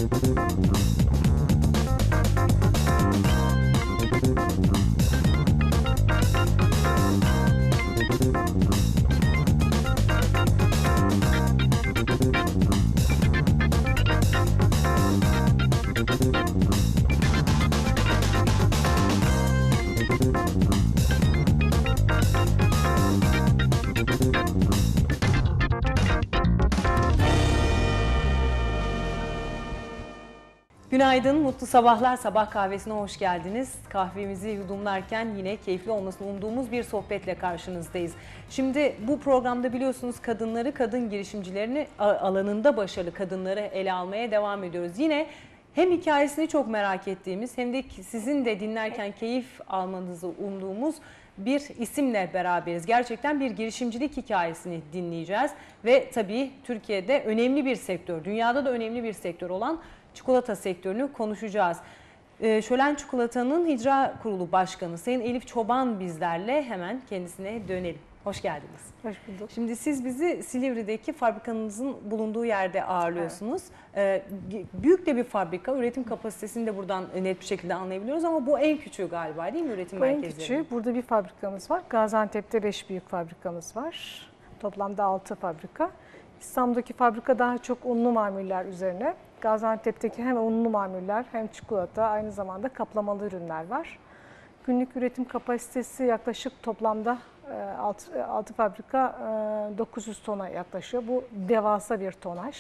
Günaydın, mutlu sabahlar. Sabah kahvesine hoş geldiniz. Kahvemizi yudumlarken yine keyifli olmasını umduğumuz bir sohbetle karşınızdayız. Şimdi bu programda biliyorsunuz kadınları, kadın girişimcilerini, alanında başarılı kadınları ele almaya devam ediyoruz. Yine hem hikayesini çok merak ettiğimiz hem de sizin de dinlerken keyif almanızı umduğumuz bir isimle beraberiz. Gerçekten bir girişimcilik hikayesini dinleyeceğiz ve tabii Türkiye'de önemli bir sektör, dünyada da önemli bir sektör olan çikolata sektörünü konuşacağız. Şölen Çikolata'nın İcra Kurulu Başkanı Sayın Elif Çoban bizlerle, hemen kendisine dönelim. Hoş geldiniz. Hoş bulduk. Şimdi siz bizi Silivri'deki fabrikanızın bulunduğu yerde ağırlıyorsunuz. Evet. Büyük de bir fabrika, üretim kapasitesini de buradan net bir şekilde anlayabiliyoruz ama bu en küçüğü galiba, değil mi, üretim merkezleri? En küçüğü. Burada bir fabrikamız var. Gaziantep'te 5 büyük fabrikamız var. Toplamda 6 fabrika. İstanbul'daki fabrika daha çok unlu mamuller üzerine. Gaziantep'teki hem unlu mamuller hem çikolata, aynı zamanda kaplamalı ürünler var. Günlük üretim kapasitesi yaklaşık toplamda 6 fabrika 900 tona yaklaşıyor. Bu devasa bir tonaj.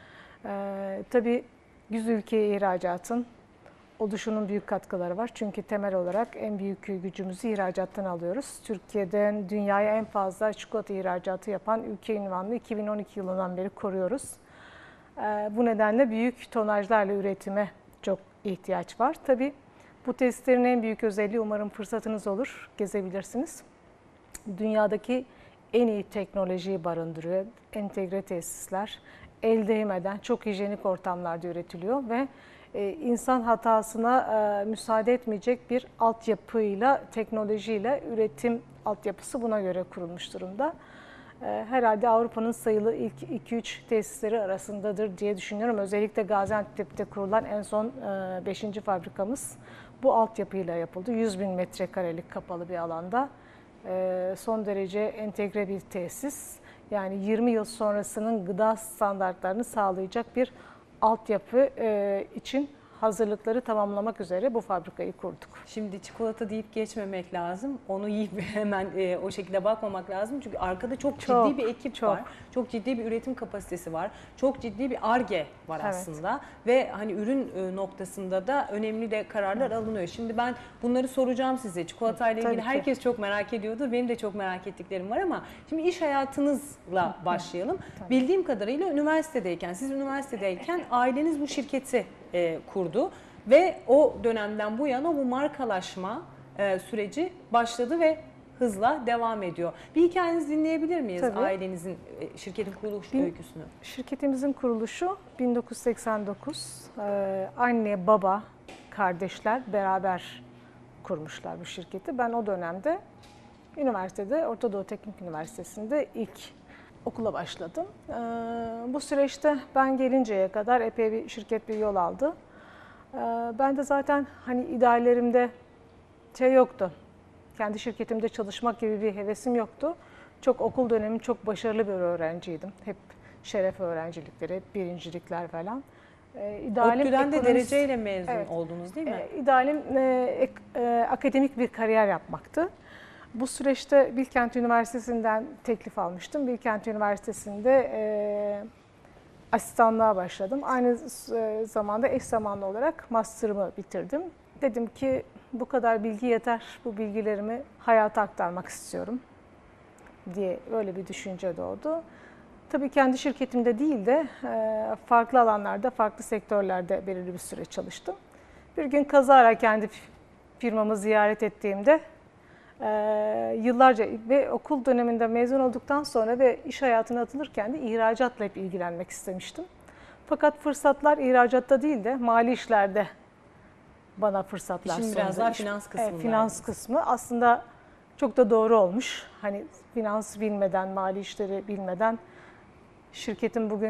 Tabii 100 ülkeye ihracatın oluşunun büyük katkıları var. Çünkü temel olarak en büyük gücümüzü ihracattan alıyoruz. Türkiye'den dünyaya en fazla çikolata ihracatı yapan ülke ünvanını 2012 yılından beri koruyoruz. Bu nedenle büyük tonajlarla üretime çok ihtiyaç var. Tabii bu tesislerin en büyük özelliği, umarım fırsatınız olur, gezebilirsiniz. Dünyadaki en iyi teknolojiyi barındırıyor. Entegre tesisler, el değmeden çok hijyenik ortamlarda üretiliyor ve insan hatasına müsaade etmeyecek bir altyapıyla, teknolojiyle üretim altyapısı buna göre kurulmuş durumda. Herhalde Avrupa'nın sayılı ilk 2-3 tesisleri arasındadır diye düşünüyorum. Özellikle Gaziantep'te kurulan en son 5. fabrikamız bu altyapıyla yapıldı. 100.000 metrekarelik kapalı bir alanda. Son derece entegre bir tesis. Yani 20 yıl sonrasının gıda standartlarını sağlayacak bir altyapı için hazırlıkları tamamlamak üzere bu fabrikayı kurduk. Şimdi çikolata deyip geçmemek lazım. Onu yiyip hemen o şekilde bakmamak lazım. Çünkü arkada çok ciddi bir ekip var. Çok ciddi bir üretim kapasitesi var. Çok ciddi bir Ar-Ge var aslında. Ve hani ürün noktasında da önemli de kararlar alınıyor. Şimdi ben bunları soracağım size. Çikolata ile ilgili herkes çok merak ediyordur. Benim de çok merak ettiklerim var ama şimdi iş hayatınızla başlayalım. Bildiğim kadarıyla siz üniversitedeyken aileniz bu şirketi kurdu ve o dönemden bu yana bu markalaşma süreci başladı ve hızla devam ediyor. Bir hikayenizi dinleyebilir miyiz? Tabii. Ailenizin, şirketin kuruluş öyküsünü? Şirketimizin kuruluşu 1989. Anne, baba, kardeşler beraber kurmuşlar bu şirketi. Ben o dönemde üniversitede, Orta Doğu Teknik Üniversitesi'nde ilk okula başladım. Bu süreçte ben gelinceye kadar epey şirket bir yol aldı. Ben de zaten hani ideallerimde yoktu. Kendi şirketimde çalışmak gibi bir hevesim yoktu. Okul dönemi çok başarılı bir öğrenciydim. Hep şeref öğrencilikleri, hep birincilikler falan. ODTÜ'den de dereceyle mezun oldunuz değil mi? İdealim akademik bir kariyer yapmaktı. Bu süreçte Bilkent Üniversitesi'nden teklif almıştım. Bilkent Üniversitesi'nde asistanlığa başladım. Aynı zamanda eş zamanlı olarak master'ımı bitirdim. Dedim ki bu kadar bilgi yeter, bu bilgilerimi hayata aktarmak istiyorum diye öyle bir düşünce doğdu. Tabii kendi şirketimde değil de farklı alanlarda, farklı sektörlerde belirli bir süre çalıştım. Bir gün kazara kendi firmamı ziyaret ettiğimde yıllarca ve okul döneminde mezun olduktan sonra ve iş hayatına atılırken de ihracatla hep ilgilenmek istemiştim. Fakat fırsatlar ihracatta değil de mali işlerde bana fırsatlar sundu. Şimdi biraz daha finans kısmı. Finans kısmı aslında çok da doğru olmuş. Hani finans bilmeden, mali işleri bilmeden şirketin bugün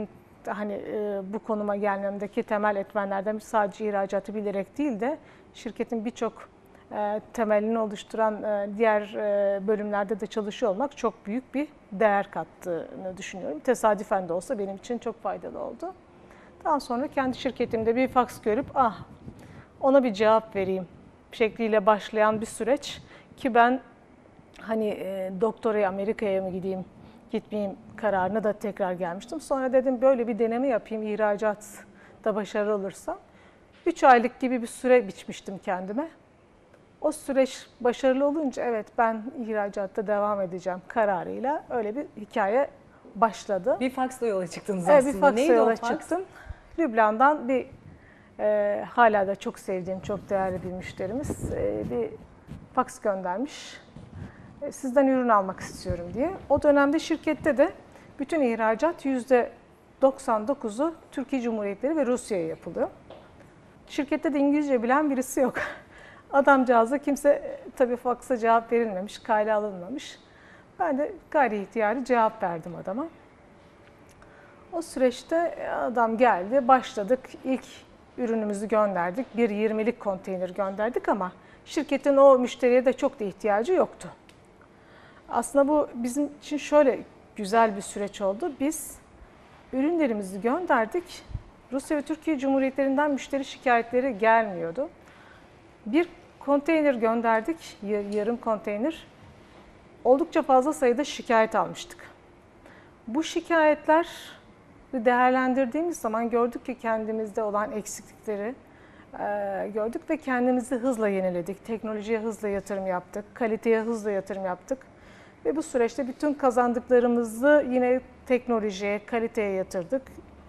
hani bu konuma gelmemdeki temel etmenlerden sadece ihracatı bilerek değil de şirketin birçok temelini oluşturan diğer bölümlerde de çalışıyor olmak çok büyük bir değer kattığını düşünüyorum. Tesadüfen de olsa benim için çok faydalı oldu. Daha sonra kendi şirketimde bir faks görüp ona bir cevap vereyim şekliyle başlayan bir süreç ki ben hani doktoraya Amerika'ya mı gitmeyeyim kararına da tekrar gelmiştim. Sonra dedim böyle bir deneme yapayım ihracatta başarılı olursam. 3 aylık gibi bir süre biçmiştim kendime. O süreç başarılı olunca evet ben ihracatta devam edeceğim kararıyla öyle bir hikaye başladı. Bir faksla yola çıktınız evet, aslında. Bir faksla Neydi yola o faks? çıktım. Lübnan'dan hala da çok sevdiğim, çok değerli bir müşterimiz bir faks göndermiş. Sizden ürün almak istiyorum diye. O dönemde şirkette de bütün ihracat %99'u Türkiye Cumhuriyetleri ve Rusya'ya yapılıyor. Şirkette de İngilizce bilen birisi yok. Adamcağıza kimse tabii faksa cevap verilmemiş, kayda alınmamış. Ben de gayri ihtiyari cevap verdim adama. O süreçte adam geldi, başladık. İlk ürünümüzü gönderdik. Bir 20'lik konteyner gönderdik ama şirketin o müşteriye de çok da ihtiyacı yoktu. Aslında bu bizim için şöyle güzel bir süreç oldu. Biz ürünlerimizi gönderdik. Rusya ve Türkiye Cumhuriyetlerinden müşteri şikayetleri gelmiyordu. Bir konteyner gönderdik, yarım konteyner. Oldukça fazla sayıda şikayet almıştık. Bu şikayetler değerlendirdiğimiz zaman gördük ki kendimizde olan eksiklikleri gördük ve kendimizi hızla yeniledik. Teknolojiye hızla yatırım yaptık, kaliteye hızla yatırım yaptık. Ve bu süreçte bütün kazandıklarımızı yine teknolojiye, kaliteye yatırdık.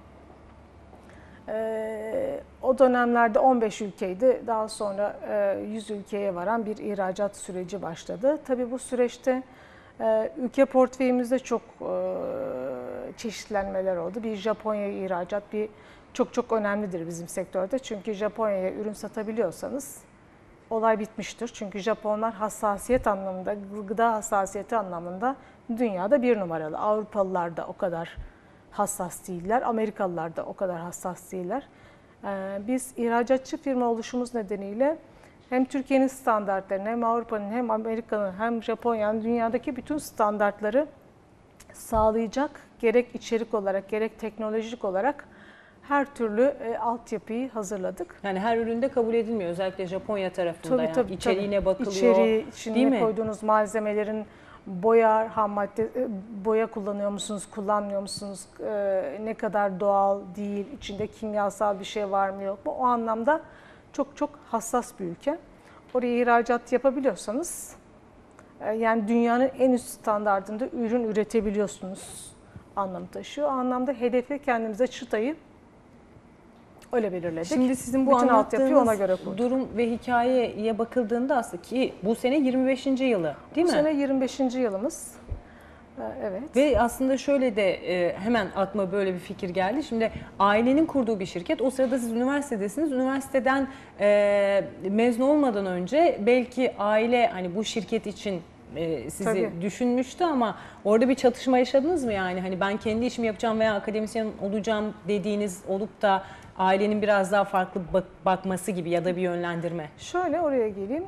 O dönemlerde 15 ülkeydi. Daha sonra 100 ülkeye varan bir ihracat süreci başladı. Tabii bu süreçte ülke portföyümüzde çok çeşitlenmeler oldu. Bir Japonya'ya ihracat çok önemlidir bizim sektörde. Çünkü Japonya'ya ürün satabiliyorsanız olay bitmiştir. Çünkü Japonlar hassasiyet anlamında, gıda hassasiyeti anlamında dünyada bir numaralı. Avrupalılar da o kadar hassas değiller. Amerikalılar da o kadar hassas değiller. Biz ihracatçı firma oluşumuz nedeniyle hem Türkiye'nin standartlarını hem Avrupa'nın hem Amerika'nın hem Japonya'nın dünyadaki bütün standartları sağlayacak gerek içerik olarak gerek teknolojik olarak her türlü altyapıyı hazırladık. Yani her üründe kabul edilmiyor özellikle Japonya tarafında. Tabii, İçeriğine bakılıyor. İçeriği, içine değil mi? koyduğunuz malzemelerin ham madde, boya kullanıyor musunuz, kullanmıyor musunuz, ne kadar doğal değil, içinde kimyasal bir şey var mı yok mu? O anlamda çok hassas bir ülke. Oraya ihracat yapabiliyorsanız, yani dünyanın en üst standardında ürün üretebiliyorsunuz anlamı taşıyor. O anlamda hedefi kendimize çıtayı öyle belirledik. Şimdi sizin bu bütün altyapıyı ona göre anlattığınız kurduk. durum ve hikayeye bakıldığında aslında ki bu sene 25. yılı değil mi? Bu sene 25. yılımız. Evet. Ve aslında şöyle de hemen aklıma böyle bir fikir geldi. Şimdi ailenin kurduğu bir şirket. O sırada siz üniversitedesiniz. Üniversiteden mezun olmadan önce belki aile hani bu şirket için sizi Tabii. düşünmüştü ama orada bir çatışma yaşadınız mı yani? Hani ben kendi işimi yapacağım veya akademisyen olacağım dediğiniz olup da ailenin biraz daha farklı bakması gibi ya da bir yönlendirme. Şöyle oraya geleyim.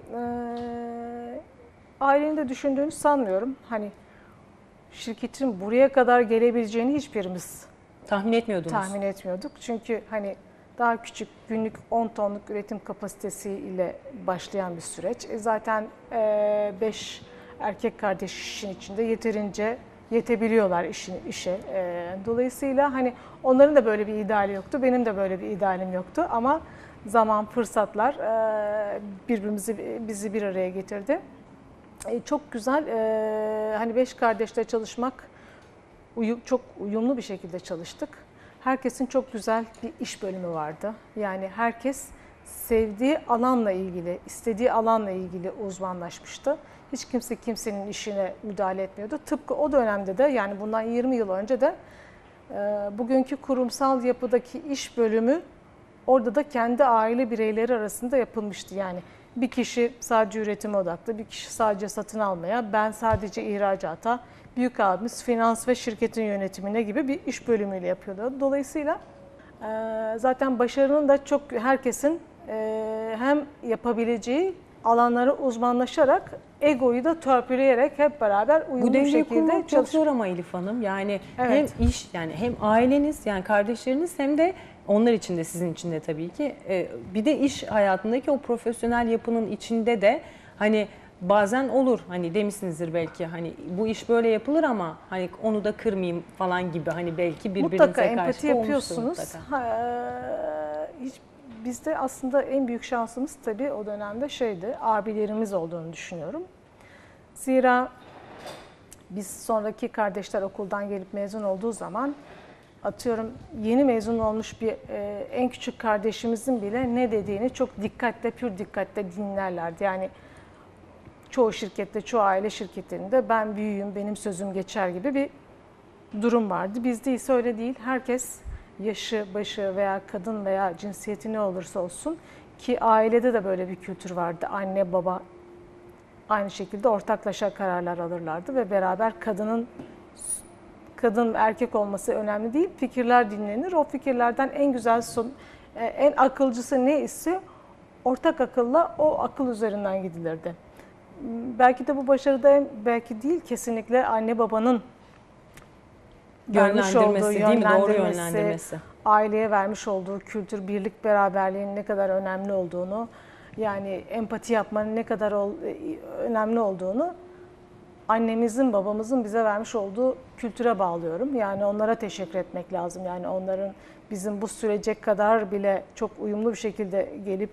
Ailenin de düşündüğünü sanmıyorum. Hani şirketin buraya kadar gelebileceğini hiçbirimiz Tahmin etmiyordunuz. tahmin etmiyorduk. Çünkü hani daha küçük günlük 10 tonluk üretim kapasitesiyle başlayan bir süreç. Zaten 5 erkek kardeş işin içinde yeterince yetebiliyorlar işe. Dolayısıyla hani onların da böyle bir ideali yoktu. Benim de böyle bir idealim yoktu. Ama zaman, fırsatlar bizi bir araya getirdi. Çok güzel, hani 5 kardeşle çalışmak, çok uyumlu bir şekilde çalıştık. Herkesin çok güzel bir iş bölümü vardı. Yani herkes sevdiği alanla ilgili, istediği alanla ilgili uzmanlaşmıştı. Hiç kimse kimsenin işine müdahale etmiyordu. Tıpkı o dönemde de, yani bundan 20 yıl önce de bugünkü kurumsal yapıdaki iş bölümü orada da kendi aile bireyleri arasında yapılmıştı. Yani Bir kişi sadece üretime odaklı, bir kişi sadece satın almaya, ben sadece ihracata, büyük abimiz finans ve şirketin yönetimine gibi bir iş bölümüyle yapıyordu. Dolayısıyla zaten başarının da çok herkesin hem yapabileceği alanlara uzmanlaşarak, egoyu da törpüleyerek hep beraber uyumlu Bu bir dengeyi şekilde kurmak çok çalışıyor. zor ama Elif Hanım. Yani Evet. hem iş, yani hem aileniz, yani kardeşleriniz, hem de onlar için de, sizin için de tabii ki. Bir de iş hayatındaki o profesyonel yapının içinde de hani bazen olur, hani demişsinizdir belki, hani bu iş böyle yapılır ama hani onu da kırmayayım falan gibi, hani belki birbirinize Mutlaka karşı empati da olmuştur yapıyorsunuz. mutlaka. Bizde aslında en büyük şansımız tabii o dönemde şeydi, abilerimiz olduğunu düşünüyorum. Zira biz sonraki kardeşler okuldan gelip mezun olduğu zaman, atıyorum yeni mezun olmuş bir en küçük kardeşimizin bile ne dediğini çok dikkatle, pür dikkatle dinlerlerdi. Yani çoğu şirkette, çoğu aile şirketlerinde ben büyüğüm, benim sözüm geçer gibi bir durum vardı. Bizde ise öyle değil. Herkes yaşı, başı veya kadın veya cinsiyeti ne olursa olsun, ki ailede de böyle bir kültür vardı. Anne, baba aynı şekilde ortaklaşa kararlar alırlardı ve beraber kadın erkek olması önemli değil. Fikirler dinlenir. O fikirlerden en güzel en akılcısı ne ise ortak akılla o akıl üzerinden gidilirdi. Belki de bu başarıda, belki değil, kesinlikle anne babanın vermiş olduğu Değil mi? Doğru yönlendirmesi. Aileye vermiş olduğu kültür, birlik, beraberliğin ne kadar önemli olduğunu, yani empati yapmanın ne kadar önemli olduğunu annemizin, babamızın bize vermiş olduğu kültüre bağlıyorum. Yani onlara teşekkür etmek lazım. Yani onların bizim bu sürece kadar bile çok uyumlu bir şekilde gelip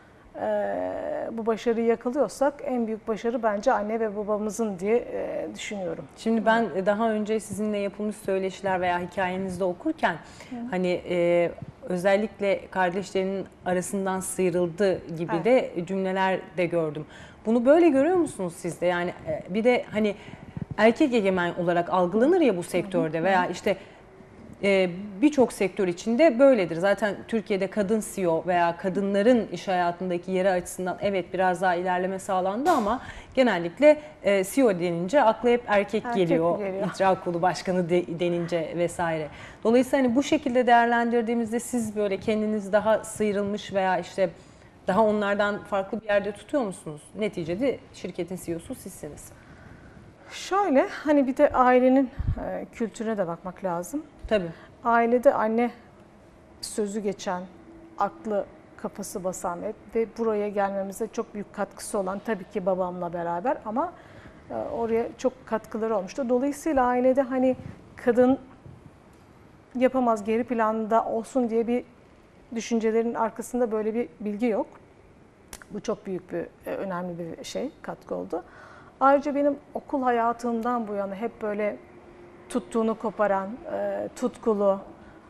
bu başarıyı yakalıyorsak en büyük başarı bence anne ve babamızın diye düşünüyorum. Şimdi ben daha önce sizinle yapılmış söyleşiler veya hikayenizde okurken hani özellikle kardeşlerinin arasından sıyrıldı gibi de cümleler de gördüm. Bunu böyle görüyor musunuz siz de? Yani bir de hani erkek egemen olarak algılanır ya bu sektörde veya işte birçok sektör içinde böyledir. Zaten Türkiye'de kadın CEO veya kadınların iş hayatındaki yeri açısından evet biraz daha ilerleme sağlandı ama genellikle CEO denince akla hep erkek geliyor. İcra Kurulu Başkanı denince vesaire. Dolayısıyla hani bu şekilde değerlendirdiğimizde siz böyle kendinizi daha sıyrılmış veya işte daha onlardan farklı bir yerde tutuyor musunuz? Neticede şirketin CEO'su sizsiniz. Şöyle, hani bir de ailenin kültürüne de bakmak lazım. Tabii. Ailede anne sözü geçen, aklı kafası basan ve buraya gelmemize çok büyük katkısı olan tabii ki babamla beraber, ama oraya çok katkıları olmuştu. Dolayısıyla ailede hani kadın yapamaz, geri planda olsun diye bir düşüncelerin arkasında böyle bir bilgi yok. Bu çok büyük bir, önemli bir şey, katkı oldu. Ayrıca benim okul hayatımdan bu yana hep böyle tuttuğunu koparan, tutkulu,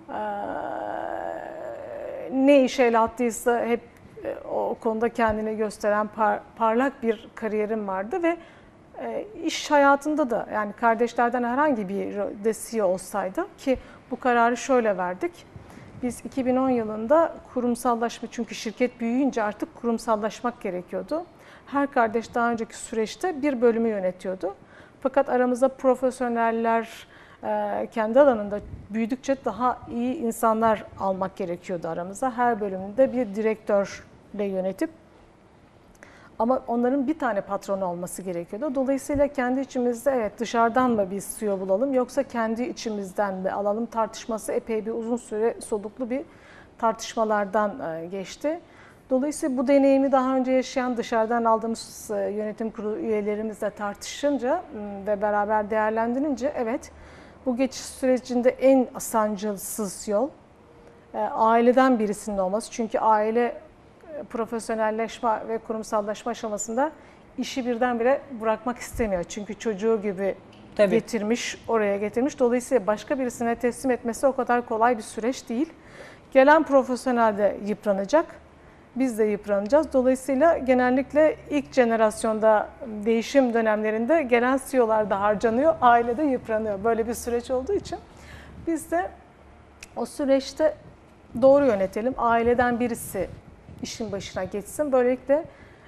ne işe el attıysa hep o konuda kendini gösteren parlak bir kariyerim vardı ve iş hayatında da, yani kardeşlerden herhangi bir de CEO olsaydı, ki bu kararı şöyle verdik. Biz 2010 yılında kurumsallaşma, çünkü şirket büyüyünce artık kurumsallaşmak gerekiyordu. Her kardeş daha önceki süreçte bir bölümü yönetiyordu. Fakat aramızda profesyoneller, kendi alanında büyüdükçe daha iyi insanlar almak gerekiyordu aramıza. Her bölümde bir direktörle yönetip, ama onların bir tane patronu olması gerekiyordu. Dolayısıyla kendi içimizde evet, dışarıdan mı bir CEO bulalım yoksa kendi içimizden mi alalım tartışması epey bir uzun süre soluklu bir tartışmalardan geçti. Dolayısıyla bu deneyimi daha önce yaşayan, dışarıdan aldığımız yönetim kurulu üyelerimizle tartışınca ve beraber değerlendirince evet, bu geçiş sürecinde en sancısız yol aileden birisinin olması. Çünkü aile profesyonelleşme ve kurumsallaşma aşamasında işi birdenbire bırakmak istemiyor. Çünkü çocuğu gibi getirmiş, oraya getirmiş. Dolayısıyla başka birisine teslim etmesi o kadar kolay bir süreç değil. Gelen profesyonel de yıpranacak, biz de yıpranacağız. Dolayısıyla genellikle ilk jenerasyonda değişim dönemlerinde gelen CEO'lar da harcanıyor, aile de yıpranıyor. Böyle bir süreç olduğu için biz de o süreçte doğru yönetelim, aileden birisi işin başına geçsin. Böylelikle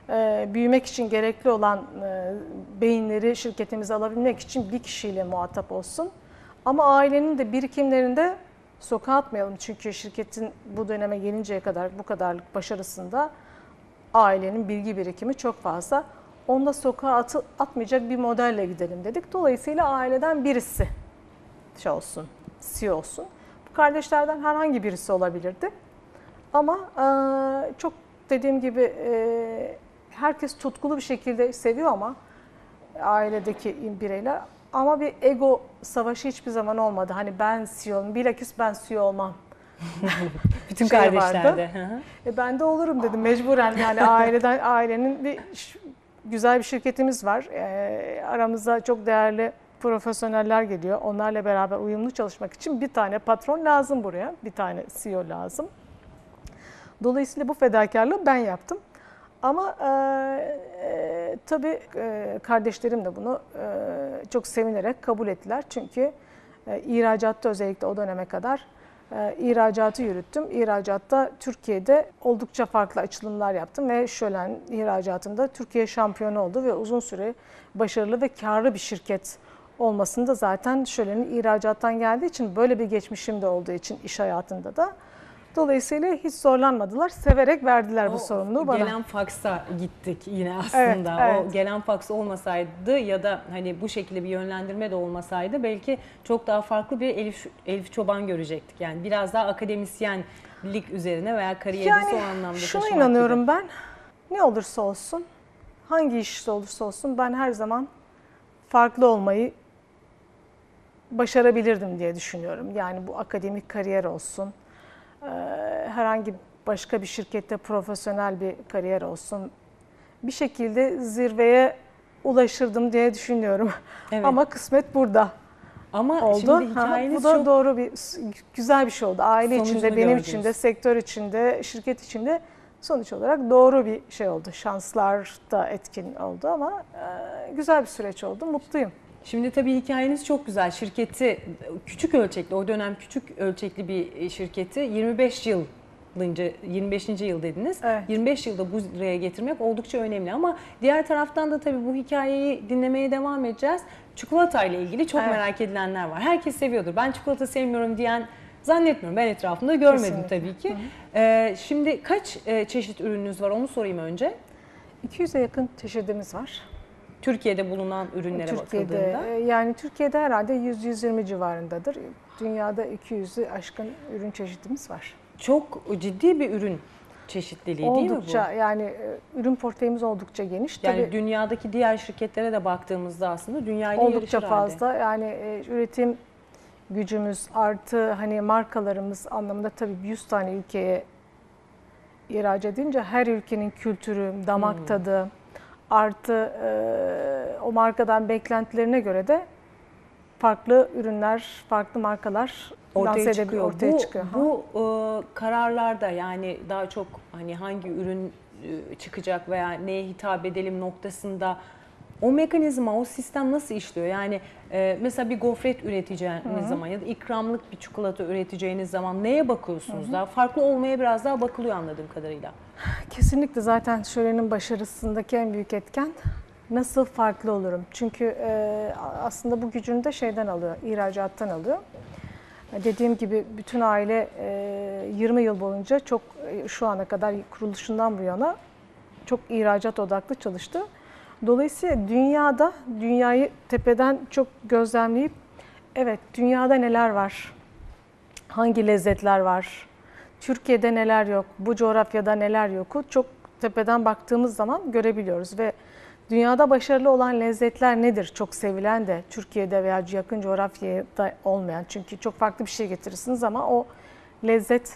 büyümek için gerekli olan beyinleri şirketimize alabilmek için bir kişiyle muhatap olsun. Ama ailenin de birikimlerini de sokağa atmayalım. Çünkü şirketin bu döneme gelinceye kadar bu kadarlık başarısında ailenin bilgi birikimi çok fazla. Onu da sokağa atmayacak bir modelle gidelim dedik. Dolayısıyla aileden birisi olsun, CEO olsun. Bu kardeşlerden herhangi birisi olabilirdi. Ama çok dediğim gibi herkes tutkulu bir şekilde seviyor ama ailedeki bireyler. Ama bir ego savaşı hiçbir zaman olmadı. Hani ben CEO'm, bilakis ben CEO olmam. Bütün kardeşlerde. Ben de olurum dedim mecburen. Yani ailenin güzel bir şirketimiz var. Aramıza çok değerli profesyoneller geliyor. Onlarla beraber uyumlu çalışmak için bir tane patron lazım buraya. Bir tane CEO lazım. Dolayısıyla bu fedakarlığı ben yaptım. Ama tabii kardeşlerim de bunu çok sevinerek kabul ettiler. Çünkü ihracatta özellikle o döneme kadar ihracatı yürüttüm. İhracatta Türkiye'de oldukça farklı açılımlar yaptım ve Şölen ihracatında Türkiye şampiyonu oldu ve uzun süre başarılı ve karlı bir şirket olmasında zaten Şölen'in ihracattan geldiği için, böyle bir geçmişim de olduğu için iş hayatında da. Dolayısıyla hiç zorlanmadılar. Severek verdiler bu sorumluluğu bana. Gelen faksa gittik yine aslında. Evet. O gelen faks olmasaydı ya da hani bu şekilde bir yönlendirme de olmasaydı belki çok daha farklı bir Elif Çoban görecektik. Yani biraz daha akademisyenlik üzerine veya kariyerinizi o anlamda şuna taşımak inanıyorum gibi. ben. Ne olursa olsun, hangi işte olursa olsun ben her zaman farklı olmayı başarabilirdim diye düşünüyorum. Yani bu akademik kariyer olsun, herhangi başka bir şirkette profesyonel bir kariyer olsun, bir şekilde zirveye ulaşırdım diye düşünüyorum. Evet. Ama kısmet burada Ama oldu. şimdi hikayeniz Bu da çok doğru güzel bir şey oldu. Aile sonucunu içinde, benim gördünüz. için de, sektör içinde, şirket içinde sonuç olarak doğru bir şey oldu. Şanslar da etkin oldu ama güzel bir süreç oldu. Mutluyum. Şimdi tabii hikayeniz çok güzel. Şirketi küçük ölçekli, o dönem küçük ölçekli bir şirketi 25 yıl dediniz. Evet. 25 yılda buraya getirmek oldukça önemli ama diğer taraftan da tabii bu hikayeyi dinlemeye devam edeceğiz. Çikolata ile ilgili çok Evet. merak edilenler var. Herkes seviyordur. Ben çikolata sevmiyorum diyen zannetmiyorum. Ben etrafımda görmedim Kesinlikle. tabii ki. Şimdi kaç çeşit ürününüz var onu sorayım önce. 200'e yakın çeşidimiz var. Türkiye'de bulunan ürünlere bakıldığında. Yani Türkiye'de herhalde 100-120 civarındadır. Dünyada 200'ü aşkın ürün çeşidimiz var. Çok ciddi bir ürün çeşitliliği değil mi bu? Oldukça, yani ürün portföyümüz oldukça geniş. Yani Tabii dünyadaki diğer şirketlere de baktığımızda aslında dünyayla oldukça yarışır halde. fazla. Yani üretim gücümüz artı hani markalarımız anlamında tabii 100 tane ülkeye ihraç edince her ülkenin kültürü, damak tadı artı o markadan beklentilerine göre de farklı ürünler, farklı markalar Ortaya çıkıyor. çıkıyor. Bu kararlarda yani daha çok hani hangi ürün çıkacak veya neye hitap edelim noktasında o mekanizma, o sistem nasıl işliyor? Yani mesela bir gofret üreteceğiniz zaman ya da ikramlık bir çikolata üreteceğiniz zaman neye bakıyorsunuz daha? Farklı olmaya biraz daha bakılıyor anladığım kadarıyla. Kesinlikle zaten Şölen'in başarısındaki en büyük etken nasıl farklı olurum? Çünkü aslında bu gücünü de şeyden alıyor, ihracattan alıyor. Dediğim gibi bütün aile 20 yıl boyunca çok şu ana kadar kuruluşundan bu yana çok ihracat odaklı çalıştı. Dolayısıyla dünyayı tepeden çok gözlemleyip evet dünyada neler var, hangi lezzetler var, Türkiye'de neler yok, bu coğrafyada neler yoku çok tepeden baktığımız zaman görebiliyoruz ve dünyada başarılı olan lezzetler nedir? Çok sevilen de Türkiye'de veya yakın coğrafyada olmayan. Çünkü çok farklı bir şey getirirsiniz ama o lezzet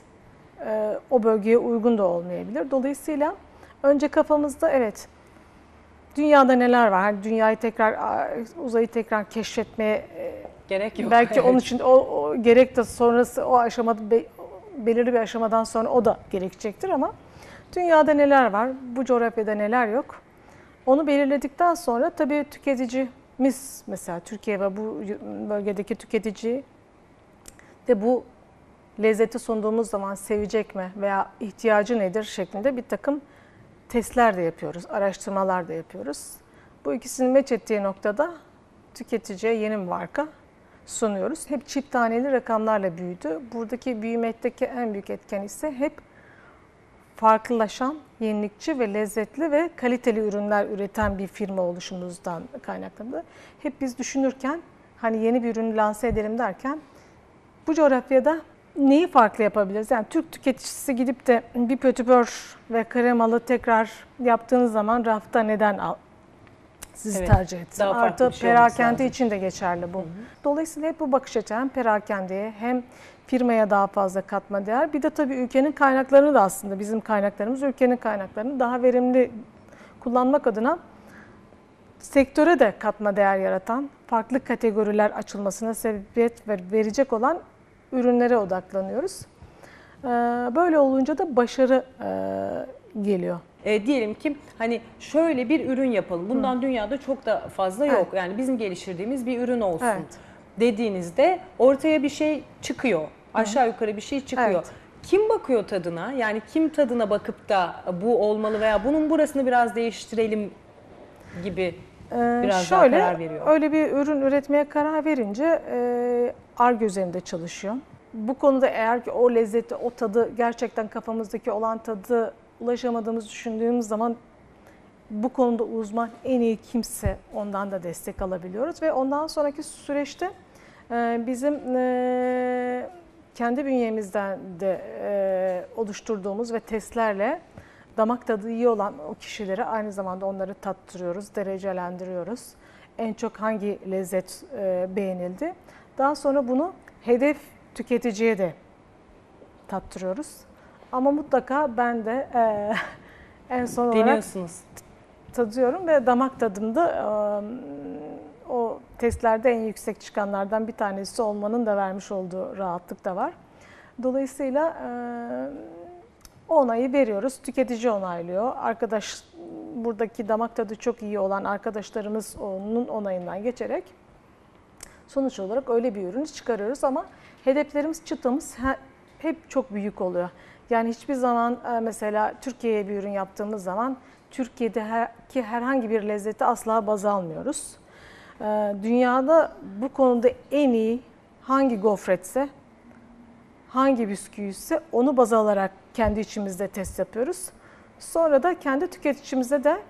o bölgeye uygun da olmayabilir. Dolayısıyla önce kafamızda evet dünyada neler var? Hani dünyayı tekrar, uzayı tekrar keşfetmeye Gerek yok. belki Evet. onun için o gerek de sonrası o aşamada belirli bir aşamadan sonra o da gerekecektir ama dünyada neler var? Bu coğrafyada neler yok? Onu belirledikten sonra tabii tüketicimiz mesela Türkiye ve bu bölgedeki tüketici de bu lezzeti sunduğumuz zaman sevecek mi veya ihtiyacı nedir şeklinde bir takım testler de yapıyoruz, araştırmalar da yapıyoruz. Bu ikisini meç ettiği noktada tüketiciye yeni bir marka sunuyoruz. Hep çift taneli rakamlarla büyüdü. Buradaki büyümekteki en büyük etken ise hep farklılaşan, yenilikçi ve lezzetli ve kaliteli ürünler üreten bir firma oluşumuzdan kaynaklandı. Hep biz düşünürken hani yeni bir ürünü lanse edelim derken bu coğrafyada neyi farklı yapabiliriz? Yani Türk tüketicisi gidip de bir pötibör ve kremalı tekrar yaptığınız zaman rafta neden sizi tercih etsin? Artı perakende için de geçerli bu. Hı hı. Dolayısıyla hep bu bakış açı hem perakendeye hem firmaya daha fazla katma değer. Bir de tabii ülkenin kaynaklarını da aslında bizim kaynaklarımız ülkenin kaynaklarını daha verimli kullanmak adına sektöre de katma değer yaratan, farklı kategoriler açılmasına sebebiyet verecek olan ürünlere odaklanıyoruz. Böyle olunca da başarı geliyor. Diyelim ki hani şöyle bir ürün yapalım. Bundan dünyada çok da fazla yok. Evet. Yani bizim geliştirdiğimiz bir ürün olsun. Evet. Dediğinizde ortaya bir şey çıkıyor. Aşağı yukarı bir şey çıkıyor. Evet. Kim bakıyor tadına? Yani kim tadına bakıp da bu olmalı veya bunun burasını biraz değiştirelim gibi biraz daha karar veriyor. Öyle bir ürün üretmeye karar verince Ar-Ge üzerinde çalışıyor. Bu konuda eğer ki o lezzeti, o tadı gerçekten kafamızdaki olan tadı ulaşamadığımızı düşündüğümüz zaman bu konuda uzman en iyi kimse ondan da destek alabiliyoruz ve ondan sonraki süreçte bizim kendi bünyemizden de oluşturduğumuz ve testlerle damak tadı iyi olan o kişilere aynı zamanda onları tattırıyoruz, derecelendiriyoruz. En çok hangi lezzet beğenildi. Daha sonra bunu hedef tüketiciye de tattırıyoruz. Ama mutlaka ben de en son olarak tadıyorum ve damak tadımda o testlerde en yüksek çıkanlardan bir tanesi olmanın da vermiş olduğu rahatlık da var. Dolayısıyla onayı veriyoruz. Tüketici onaylıyor. Buradaki damak tadı çok iyi olan arkadaşlarımız onun onayından geçerek sonuç olarak öyle bir ürünü çıkarıyoruz ama hedeflerimiz, çıtamız hep çok büyük oluyor. Yani hiçbir zaman mesela Türkiye'ye bir ürün yaptığımız zaman Türkiye'deki herhangi bir lezzeti asla baz almıyoruz. Dünyada bu konuda en iyi hangi gofretse, hangi bisküviyse onu baz alarak kendi içimizde test yapıyoruz. Sonra da kendi tüketicimize de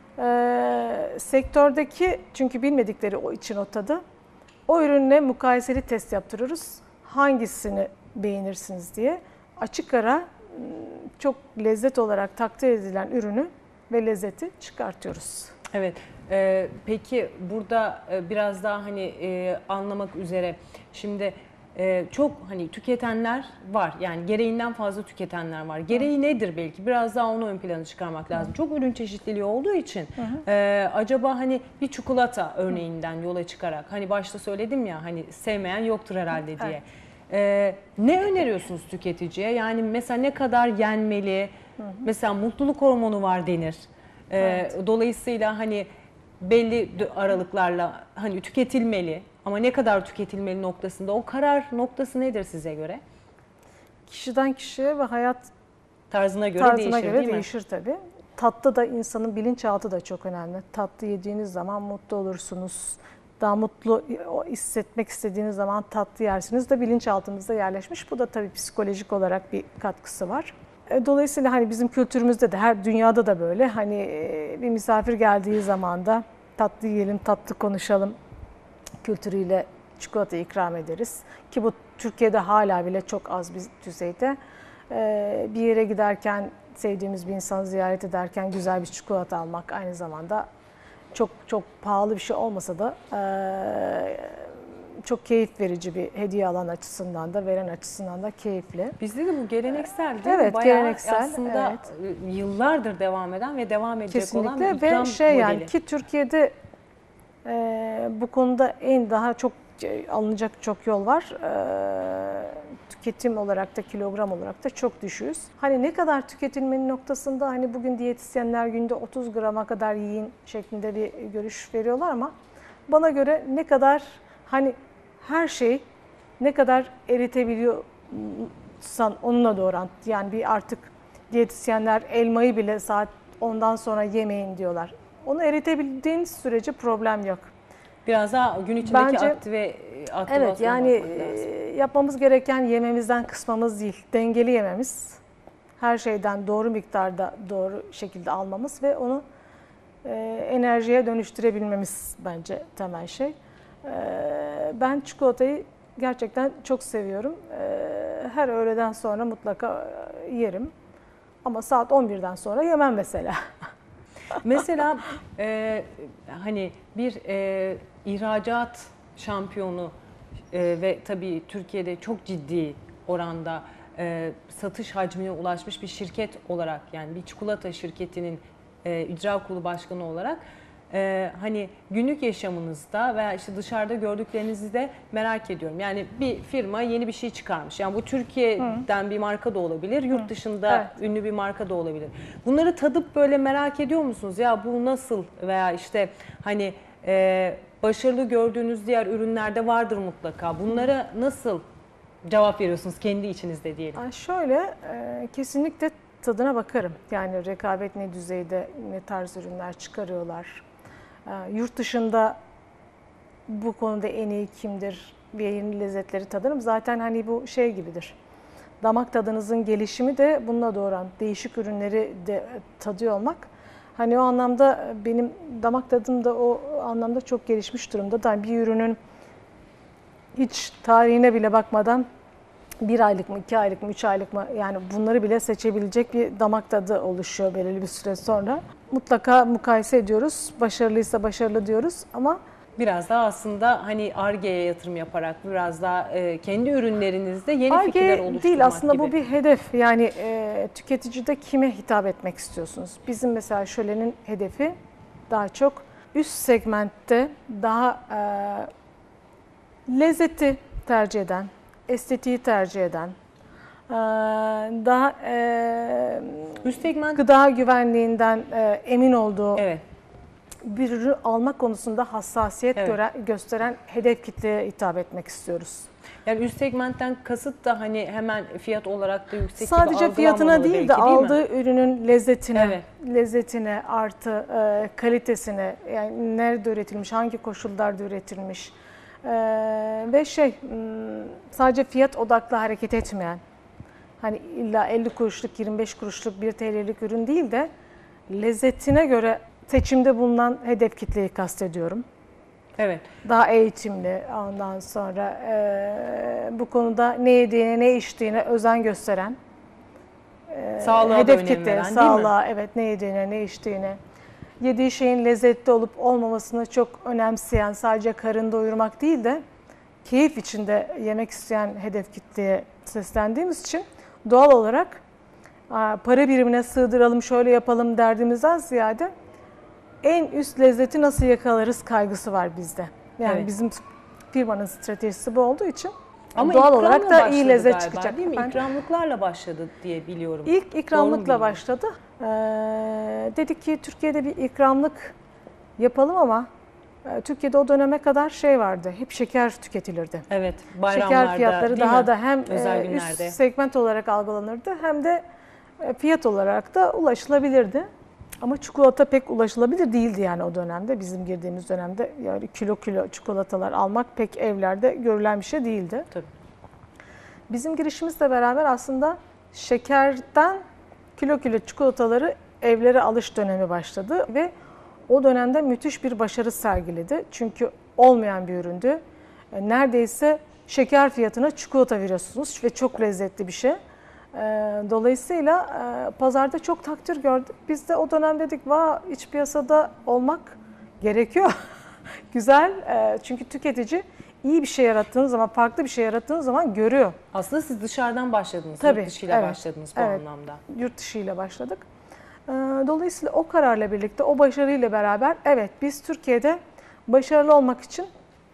sektördeki çünkü bilmedikleri o için o tadı o ürünle mukayeseli test yaptırıyoruz. Hangisini beğenirsiniz diye açık ara çok lezzet olarak takdir edilen ürünü ve lezzeti çıkartıyoruz. Evet. Peki burada biraz daha hani anlamak üzere şimdi çok hani tüketenler var. Yani gereğinden fazla tüketenler var. Gereği nedir belki? Biraz daha onu ön plana çıkarmak lazım. Çok ürün çeşitliliği olduğu için acaba hani bir çikolata örneğinden yola çıkarak hani başta söyledim ya hani sevmeyen yoktur herhalde diye. Evet. Ne öneriyorsunuz tüketiciye? Yani mesela ne kadar yenmeli? Mesela mutluluk hormonu var denir. Evet. Dolayısıyla hani belli aralıklarla hani tüketilmeli ama ne kadar tüketilmeli noktasında o karar noktası nedir size göre? Kişiden kişiye ve hayat tarzına göre değişir tabii. Tatlı da insanın bilinçaltı da çok önemli. Tatlı yediğiniz zaman mutlu olursunuz. Daha mutlu hissetmek istediğiniz zaman tatlı yersiniz de bilinçaltımızda yerleşmiş. Bu da tabii psikolojik olarak bir katkısı var. Dolayısıyla hani bizim kültürümüzde de her dünyada da böyle hani bir misafir geldiği zaman da tatlı yiyelim, tatlı konuşalım kültürüyle çikolata ikram ederiz. Ki bu Türkiye'de hala bile çok az bir düzeyde. Bir yere giderken sevdiğimiz bir insanı ziyaret ederken güzel bir çikolata almak aynı zamanda çok çok pahalı bir şey olmasa da çok keyif verici bir hediye alan açısından da veren açısından da keyifli. Bizde de bu geleneksel değil mi? Evet, bayağı geleneksel. Aslında yıllardır devam eden ve devam edecek kesinlikle olan bir ikram ve modeli. Yani ki Türkiye'de bu konuda en daha çok alınacak çok yol var. Tüketim olarak da kilogram olarak da çok düşüğüz. Hani ne kadar tüketilmenin noktasında hani bugün diyetisyenler günde 30 grama kadar yiyin şeklinde bir görüş veriyorlar ama bana göre ne kadar hani her şey ne kadar eritebiliyorsan onunla da orantılı. Yani bir artık diyetisyenler elmayı bile saat ondan sonra yemeyin diyorlar. Onu eritebildiğiniz sürece problem yok. Biraz daha gün içindeki Bence, aktivasyon evet, yani yapmamız gereken yememizden kısmamız değil, dengeli yememiz. Her şeyden doğru miktarda, doğru şekilde almamız ve onu enerjiye dönüştürebilmemiz bence temel şey. Ben çikolatayı gerçekten çok seviyorum. Her öğleden sonra mutlaka yerim. Ama saat 11'den sonra yemem mesela. Mesela hani bir ihracat şampiyonu ve tabii Türkiye'de çok ciddi oranda satış hacmine ulaşmış bir şirket olarak, yani bir çikolata şirketinin icra kurulu başkanı olarak hani günlük yaşamınızda veya işte dışarıda gördüklerinizi de merak ediyorum. Yani bir firma yeni bir şey çıkarmış. Yani bu Türkiye'den bir marka da olabilir, yurt dışında ünlü bir marka da olabilir. Bunları tadıp böyle merak ediyor musunuz? Ya bu nasıl, veya işte hani başarılı gördüğünüz diğer ürünlerde vardır mutlaka. Bunlara nasıl cevap veriyorsunuz kendi içinizde diyelim? Şöyle, kesinlikle tadına bakarım. Yani rekabet ne düzeyde, ne tarz ürünler çıkarıyorlar. Yurt dışında bu konuda en iyi kimdir ve yeni lezzetleri tadarım. Zaten hani bu şey gibidir. Damak tadınızın gelişimi de bununla doğuran değişik ürünleri de tadıyor olmak. Hani o anlamda benim damak tadım da o anlamda çok gelişmiş durumda. Yani bir ürünün hiç tarihine bile bakmadan 1 aylık mı, 2 aylık mı, 3 aylık mı, yani bunları bile seçebilecek bir damak tadı oluşuyor belirli bir süre sonra. Mutlaka mukayese ediyoruz. Başarılıysa başarılı diyoruz ama biraz daha aslında hani Ar-Ge'ye yatırım yaparak biraz daha kendi ürünlerinizde yeni fikirler oluşturmak değil aslında, gibi. bu bir hedef. Yani tüketicide kime hitap etmek istiyorsunuz? Bizim mesela Şölen'in hedefi daha çok üst segmentte daha lezzeti tercih eden, estetiği tercih eden, daha üst segment gıda güvenliğinden emin olduğu evet. bir ürün almak konusunda hassasiyet gösteren hedef kitleye hitap etmek istiyoruz. Yani üst segmentten kasıt da hani hemen fiyat olarak da yüksek sadece gibi fiyatına değil de aldığı ürünün lezzetine, evet. artı kalitesine, yani nerede üretilmiş, hangi koşullarda üretilmiş ve sadece fiyat odaklı hareket etmeyen, hani illa 50 kuruşluk, 25 kuruşluk, 1 TL'lik ürün değil de lezzetine göre seçimde bulunan hedef kitleyi kastediyorum. Evet. Daha eğitimli, ondan sonra bu konuda ne yediğine, ne içtiğine özen gösteren, sağlığa hedef kitle, veren, sağlığa, evet, ne yediğine, ne içtiğine, yediği şeyin lezzetli olup olmamasını çok önemseyen, sadece karın doyurmak değil de keyif içinde yemek isteyen hedef kitleye seslendiğimiz için doğal olarak para birimine sığdıralım, şöyle yapalım derdimizden ziyade en üst lezzeti nasıl yakalarız kaygısı var bizde. Yani bizim firmanın stratejisi bu olduğu için ama doğal olarak da iyi lezzet galiba, çıkacak. değil mi? İkramlıklarla başladı diye biliyorum. İlk ikramlıkla başladı. Dedik ki Türkiye'de bir ikramlık yapalım ama Türkiye'de o döneme kadar vardı. Hep şeker tüketilirdi. Evet, bayramlarda, şeker fiyatları daha da hem üst segment olarak algılanırdı hem de fiyat olarak da ulaşılabilirdi. Ama çikolata pek ulaşılabilir değildi yani o dönemde. Bizim girdiğimiz dönemde yani kilo çikolatalar almak pek evlerde görülen bir şey değildi. Tabii. Bizim girişimizle beraber aslında şekerden kilo çikolataları evlere alış dönemi başladı ve o dönemde müthiş bir başarı sergiledi. Çünkü olmayan bir üründü. Neredeyse şeker fiyatına çikolata veriyorsunuz ve çok lezzetli bir şey. Dolayısıyla pazarda çok takdir gördük. Biz de o dönem dedik, iç piyasada olmak gerekiyor. Güzel, çünkü tüketici iyi bir şey yarattığınız zaman, farklı bir şey yarattığınız zaman görüyor. Aslında siz dışarıdan başladınız, tabii, yurt dışıyla başladınız bu anlamda. Yurt dışıyla başladık. Dolayısıyla o kararla birlikte, o başarıyla beraber biz Türkiye'de başarılı olmak için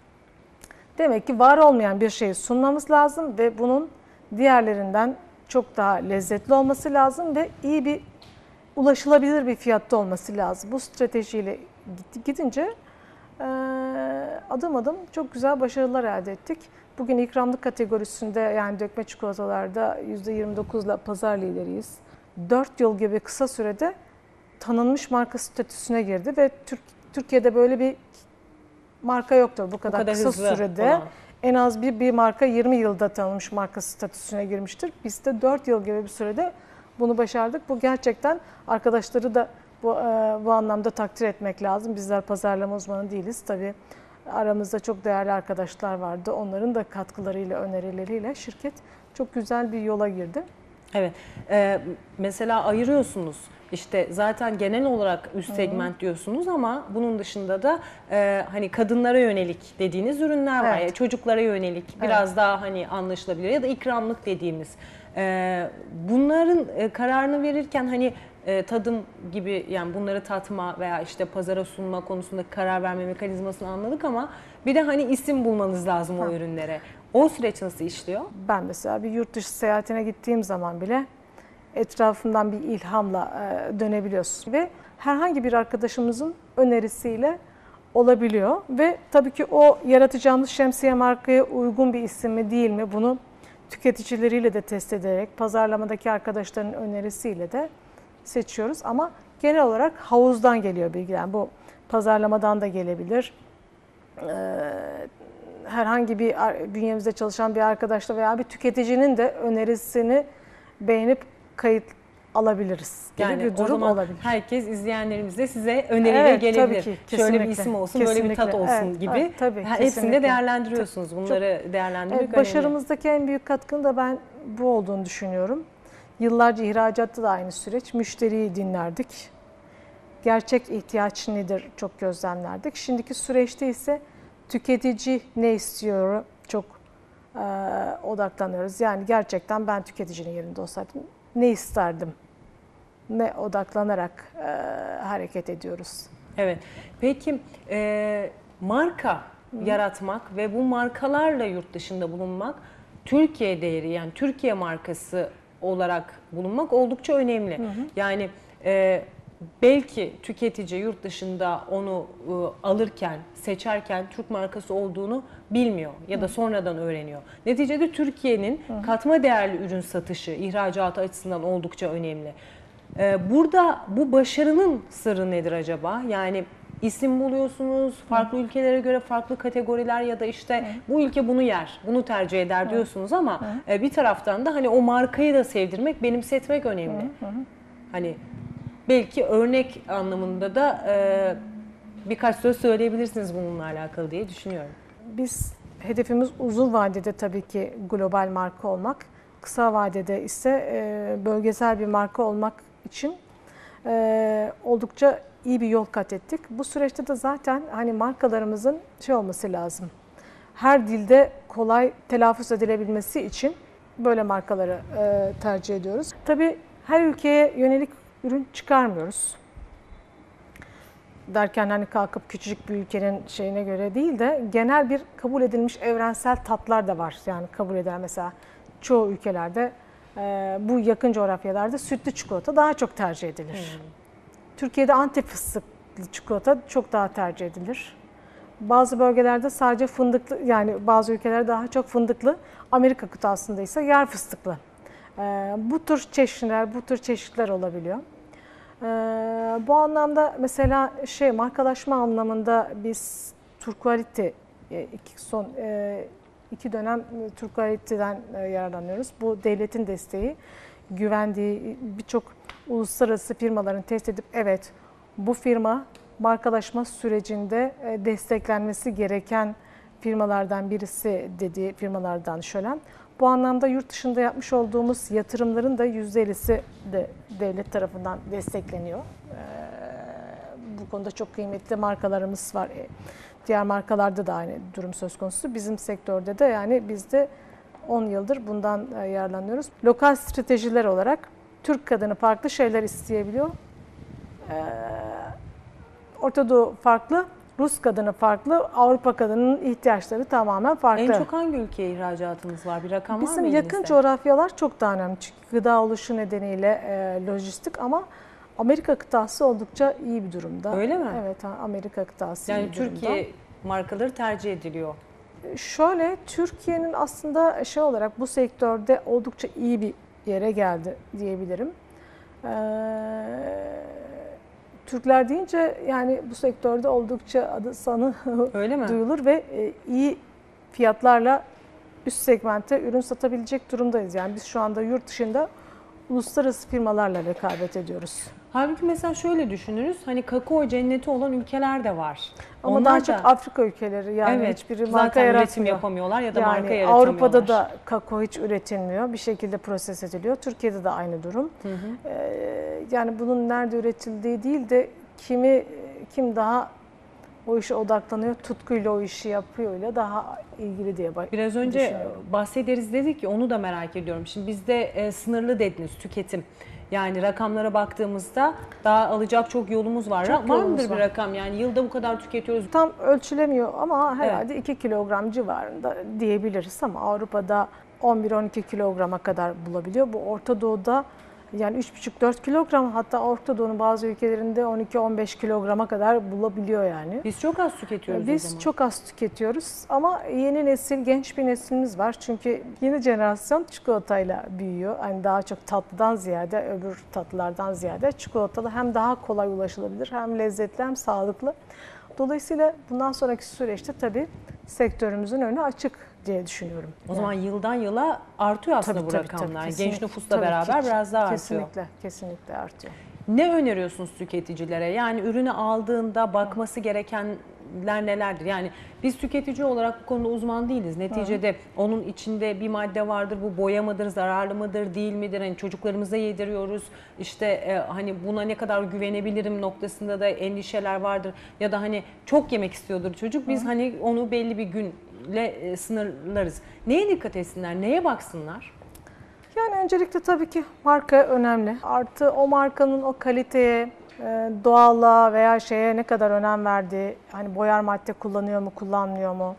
demek ki var olmayan bir şeyi sunmamız lazım ve bunun diğerlerinden çok daha lezzetli olması lazım ve iyi bir, ulaşılabilir bir fiyatta olması lazım. Bu stratejiyle gidince adım adım çok güzel başarılar elde ettik. Bugün ikramlık kategorisinde, yani dökme çikolatalarda %29'la pazar lideriyiz. 4 yıl gibi kısa sürede tanınmış marka statüsüne girdi ve Türkiye'de böyle bir marka yoktur bu kadar kısa sürede. olan. En az bir marka 20 yılda tanınmış marka statüsüne girmiştir. Biz de 4 yıl gibi bir sürede bunu başardık. Bu gerçekten arkadaşları da bu anlamda takdir etmek lazım. Bizler pazarlama uzmanı değiliz. Tabii aramızda çok değerli arkadaşlar vardı. Onların da katkılarıyla, önerileriyle şirket çok güzel bir yola girdi. Evet. Mesela ayırıyorsunuz. İşte zaten genel olarak üst segment diyorsunuz ama bunun dışında da hani kadınlara yönelik dediğiniz ürünler var. Evet. Yani çocuklara yönelik biraz daha hani anlaşılabilir ya da ikramlık dediğimiz. Bunların kararını verirken hani tadım gibi, yani bunları tatma veya işte pazara sunma konusunda karar verme mekanizmasını anladık ama bir de hani isim bulmanız lazım o ürünlere. O süreç nasıl işliyor? Ben mesela bir yurt dışı seyahatine gittiğim zaman bile etrafından bir ilhamla dönebiliyorsun ve herhangi bir arkadaşımızın önerisiyle olabiliyor ve tabii ki o yaratacağımız şemsiye markaya uygun bir isim mi değil mi bunu tüketicileriyle de test ederek pazarlamadaki arkadaşların önerisiyle de seçiyoruz ama genel olarak havuzdan geliyor bilgiler. Bu pazarlamadan da gelebilir. Herhangi bir bünyemizde çalışan bir arkadaşla veya bir tüketicinin de önerisini beğenip kayıt alabiliriz gibi Yani bir durum o zaman olabilir. herkes, izleyenlerimiz de size öneriyle gelebilir. Tabii ki, şöyle bir kesinlikle. isim olsun, böyle bir tat olsun Evet, gibi. evet, tabii, Hepsini kesinlikle. de değerlendiriyorsunuz. Bunları değerlendirmek önemli. Başarımızdaki en büyük katkının da ben bu olduğunu düşünüyorum. Yıllarca ihracatta da aynı süreç. Müşteriyi dinlerdik. Gerçek ihtiyaç nedir çok gözlemlerdik. Şimdiki süreçte ise tüketici ne istiyor çok odaklanıyoruz. Yani gerçekten ben tüketicinin yerinde olsaydım ne isterdim? Ne odaklanarak hareket ediyoruz. Evet. Peki marka yaratmak ve bu markalarla yurt dışında bulunmak, Türkiye değeri, yani Türkiye markası olarak bulunmak oldukça önemli. Yani belki tüketici yurt dışında onu alırken, seçerken Türk markası olduğunu bilmiyor ya da sonradan öğreniyor. Neticede Türkiye'nin katma değerli ürün satışı, ihracatı açısından oldukça önemli. Burada bu başarının sırrı nedir acaba? Yani isim buluyorsunuz, farklı ülkelere göre farklı kategoriler ya da işte bu ülke bunu yer, bunu tercih eder diyorsunuz ama bir taraftan da hani o markayı da sevdirmek, benimsetmek önemli. Hani belki örnek anlamında da birkaç söz söyleyebilirsiniz bununla alakalı diye düşünüyorum. Biz hedefimiz uzun vadede tabii ki global marka olmak. Kısa vadede ise bölgesel bir marka olmak için oldukça iyi bir yol kat ettik. Bu süreçte de zaten hani markalarımızın olması lazım. Her dilde kolay telaffuz edilebilmesi için böyle markaları tercih ediyoruz. Tabii her ülkeye yönelik ürün çıkarmıyoruz. Derken hani kalkıp küçücük bir ülkenin şeyine göre değil de genel bir kabul edilmiş evrensel tatlar da var. Yani kabul edilen mesela çoğu ülkelerde bu yakın coğrafyalarda sütlü çikolata daha çok tercih edilir. Türkiye'de Antep fıstıklı çikolata çok daha tercih edilir. Bazı bölgelerde sadece fındıklı, yani bazı ülkelerde daha çok fındıklı, Amerika kıtasında ise yer fıstıklı. Bu tür çeşitler olabiliyor. Bu anlamda mesela markalaşma anlamında biz Turquality son iki dönem Turquality'den yararlanıyoruz. Bu devletin desteği, güvendiği birçok uluslararası firmaların test edip evet bu firma markalaşma sürecinde desteklenmesi gereken firmalardan birisi dediği firmalardan Şölen. Bu anlamda yurt dışında yapmış olduğumuz yatırımların da %50'si de devlet tarafından destekleniyor. Bu konuda çok kıymetli markalarımız var. Diğer markalarda da aynı durum söz konusu. Bizim sektörde de yani biz de 10 yıldır bundan yararlanıyoruz. Lokal stratejiler olarak Türk kadını farklı şeyler isteyebiliyor. Orta Doğu farklı, Rus kadını farklı, Avrupa kadının ihtiyaçları tamamen farklı. En çok hangi ülkeye ihracatınız var? Bir rakam var mı Bizim elinizde? yakın coğrafyalar çok daha önemli. Çünkü gıda oluşu nedeniyle lojistik ama Amerika kıtası oldukça iyi bir durumda. Öyle mi? Evet, Amerika kıtası yani iyi bir durumda. Türkiye markaları tercih ediliyor. Şöyle, Türkiye'nin aslında olarak bu sektörde oldukça iyi bir yere geldi diyebilirim. Türkler deyince yani bu sektörde oldukça adı sanı Öyle mi? duyulur ve iyi fiyatlarla üst segmente ürün satabilecek durumdayız. Yani biz şu anda yurt dışında uluslararası firmalarla rekabet ediyoruz. Halbuki mesela şöyle düşünürüz, hani kakao cenneti olan ülkeler de var. Ama Onlar daha da, çok Afrika ülkeleri, yani evet, hiçbiri marka zaten üretim yaratmıyor. yapamıyorlar ya da Yani marka yaratamıyorlar. Avrupa'da da kakao hiç üretilmiyor. Bir şekilde proses ediliyor. Türkiye'de de aynı durum. Yani bunun nerede üretildiği değil de kim daha o işe odaklanıyor, tutkuyla o işi yapıyoryla daha ilgili diye Biraz önce düşünüyorum. bahsederiz dedik ki onu da merak ediyorum. Şimdi bizde sınırlı dediniz tüketim. Yani rakamlara baktığımızda daha alacak çok yolumuz var. Çok Var yolumuz mıdır bir var. rakam? Yani yılda bu kadar tüketiyoruz. Tam ölçülemiyor ama herhalde 2 kilogram civarında diyebiliriz ama Avrupa'da 11-12 kilograma kadar bulabiliyor. Bu Orta Doğu'da yani 3,5-4 kilogram, hatta Orta Doğu'nun bazı ülkelerinde 12-15 kilograma kadar bulabiliyor yani. Biz çok az tüketiyoruz o zaman. Biz çok az tüketiyoruz ama yeni nesil, genç bir neslimiz var. Çünkü yeni jenerasyon çikolatayla büyüyor. Hani daha çok tatlıdan ziyade, öbür tatlılardan ziyade çikolatalı hem daha kolay ulaşılabilir, hem lezzetli, hem sağlıklı. Dolayısıyla bundan sonraki süreçte tabii sektörümüzün önü açık diye düşünüyorum. O zaman yıldan yıla artıyor aslında bu rakamlar. Genç nüfusla beraber biraz daha artıyor. Kesinlikle artıyor. Ne öneriyorsunuz tüketicilere? Yani ürünü aldığında bakması gerekenler nelerdir? Yani biz tüketici olarak bu konuda uzman değiliz. Neticede onun içinde bir madde vardır. Bu boya mıdır, zararlı mıdır, değil midir? Hani çocuklarımıza yediriyoruz. İşte hani buna ne kadar güvenebilirim noktasında da endişeler vardır. Ya da hani çok yemek istiyordur çocuk. Biz hani onu belli bir günle sınırlarız. Neye dikkat etsinler? Neye baksınlar? Yani öncelikle tabii ki marka önemli. Artı o markanın o kaliteye, doğallığa veya şeye ne kadar önem verdiği, hani boyar madde kullanıyor mu, kullanmıyor mu?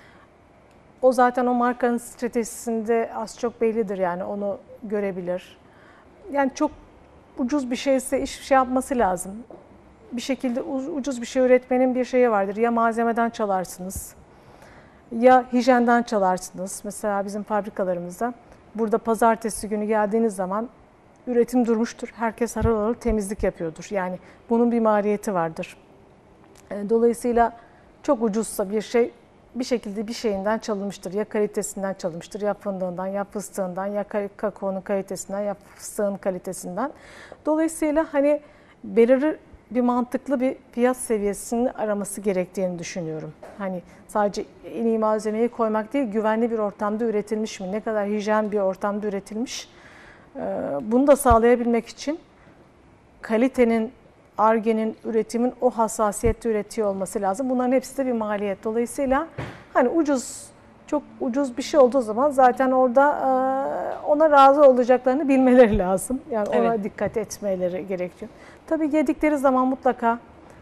O zaten o markanın stratejisinde az çok bellidir, yani onu görebilir. Yani çok ucuz bir şeyse hiçbir şey yapması lazım. Bir şekilde ucuz bir şey üretmenin bir şeyi vardır. Ya malzemeden çalarsınız, ya hijyenden çalarsınız. Mesela bizim fabrikalarımızda burada pazartesi günü geldiğiniz zaman üretim durmuştur. Herkes harıl harıl temizlik yapıyordur. Yani bunun bir maliyeti vardır. Dolayısıyla çok ucuzsa bir şey bir şekilde bir şeyinden çalınmıştır. Ya kalitesinden çalınmıştır, ya fındığından, ya fıstığından, ya kakaonun kalitesinden, ya fıstığın kalitesinden. Dolayısıyla hani belirli bir mantıklı bir fiyat seviyesini araması gerektiğini düşünüyorum. Hani sadece en iyi malzemeyi koymak değil, güvenli bir ortamda üretilmiş mi, ne kadar hijyen bir ortamda üretilmiş. Bunu da sağlayabilmek için kalitenin, Ar-Ge'nin, üretimin o hassasiyette üretiyor olması lazım. Bunların hepsi de bir maliyet. Dolayısıyla hani çok ucuz bir şey olduğu zaman zaten orada ona razı olacaklarını bilmeleri lazım. Yani ona dikkat etmeleri gerekiyor. Tabii yedikleri zaman mutlaka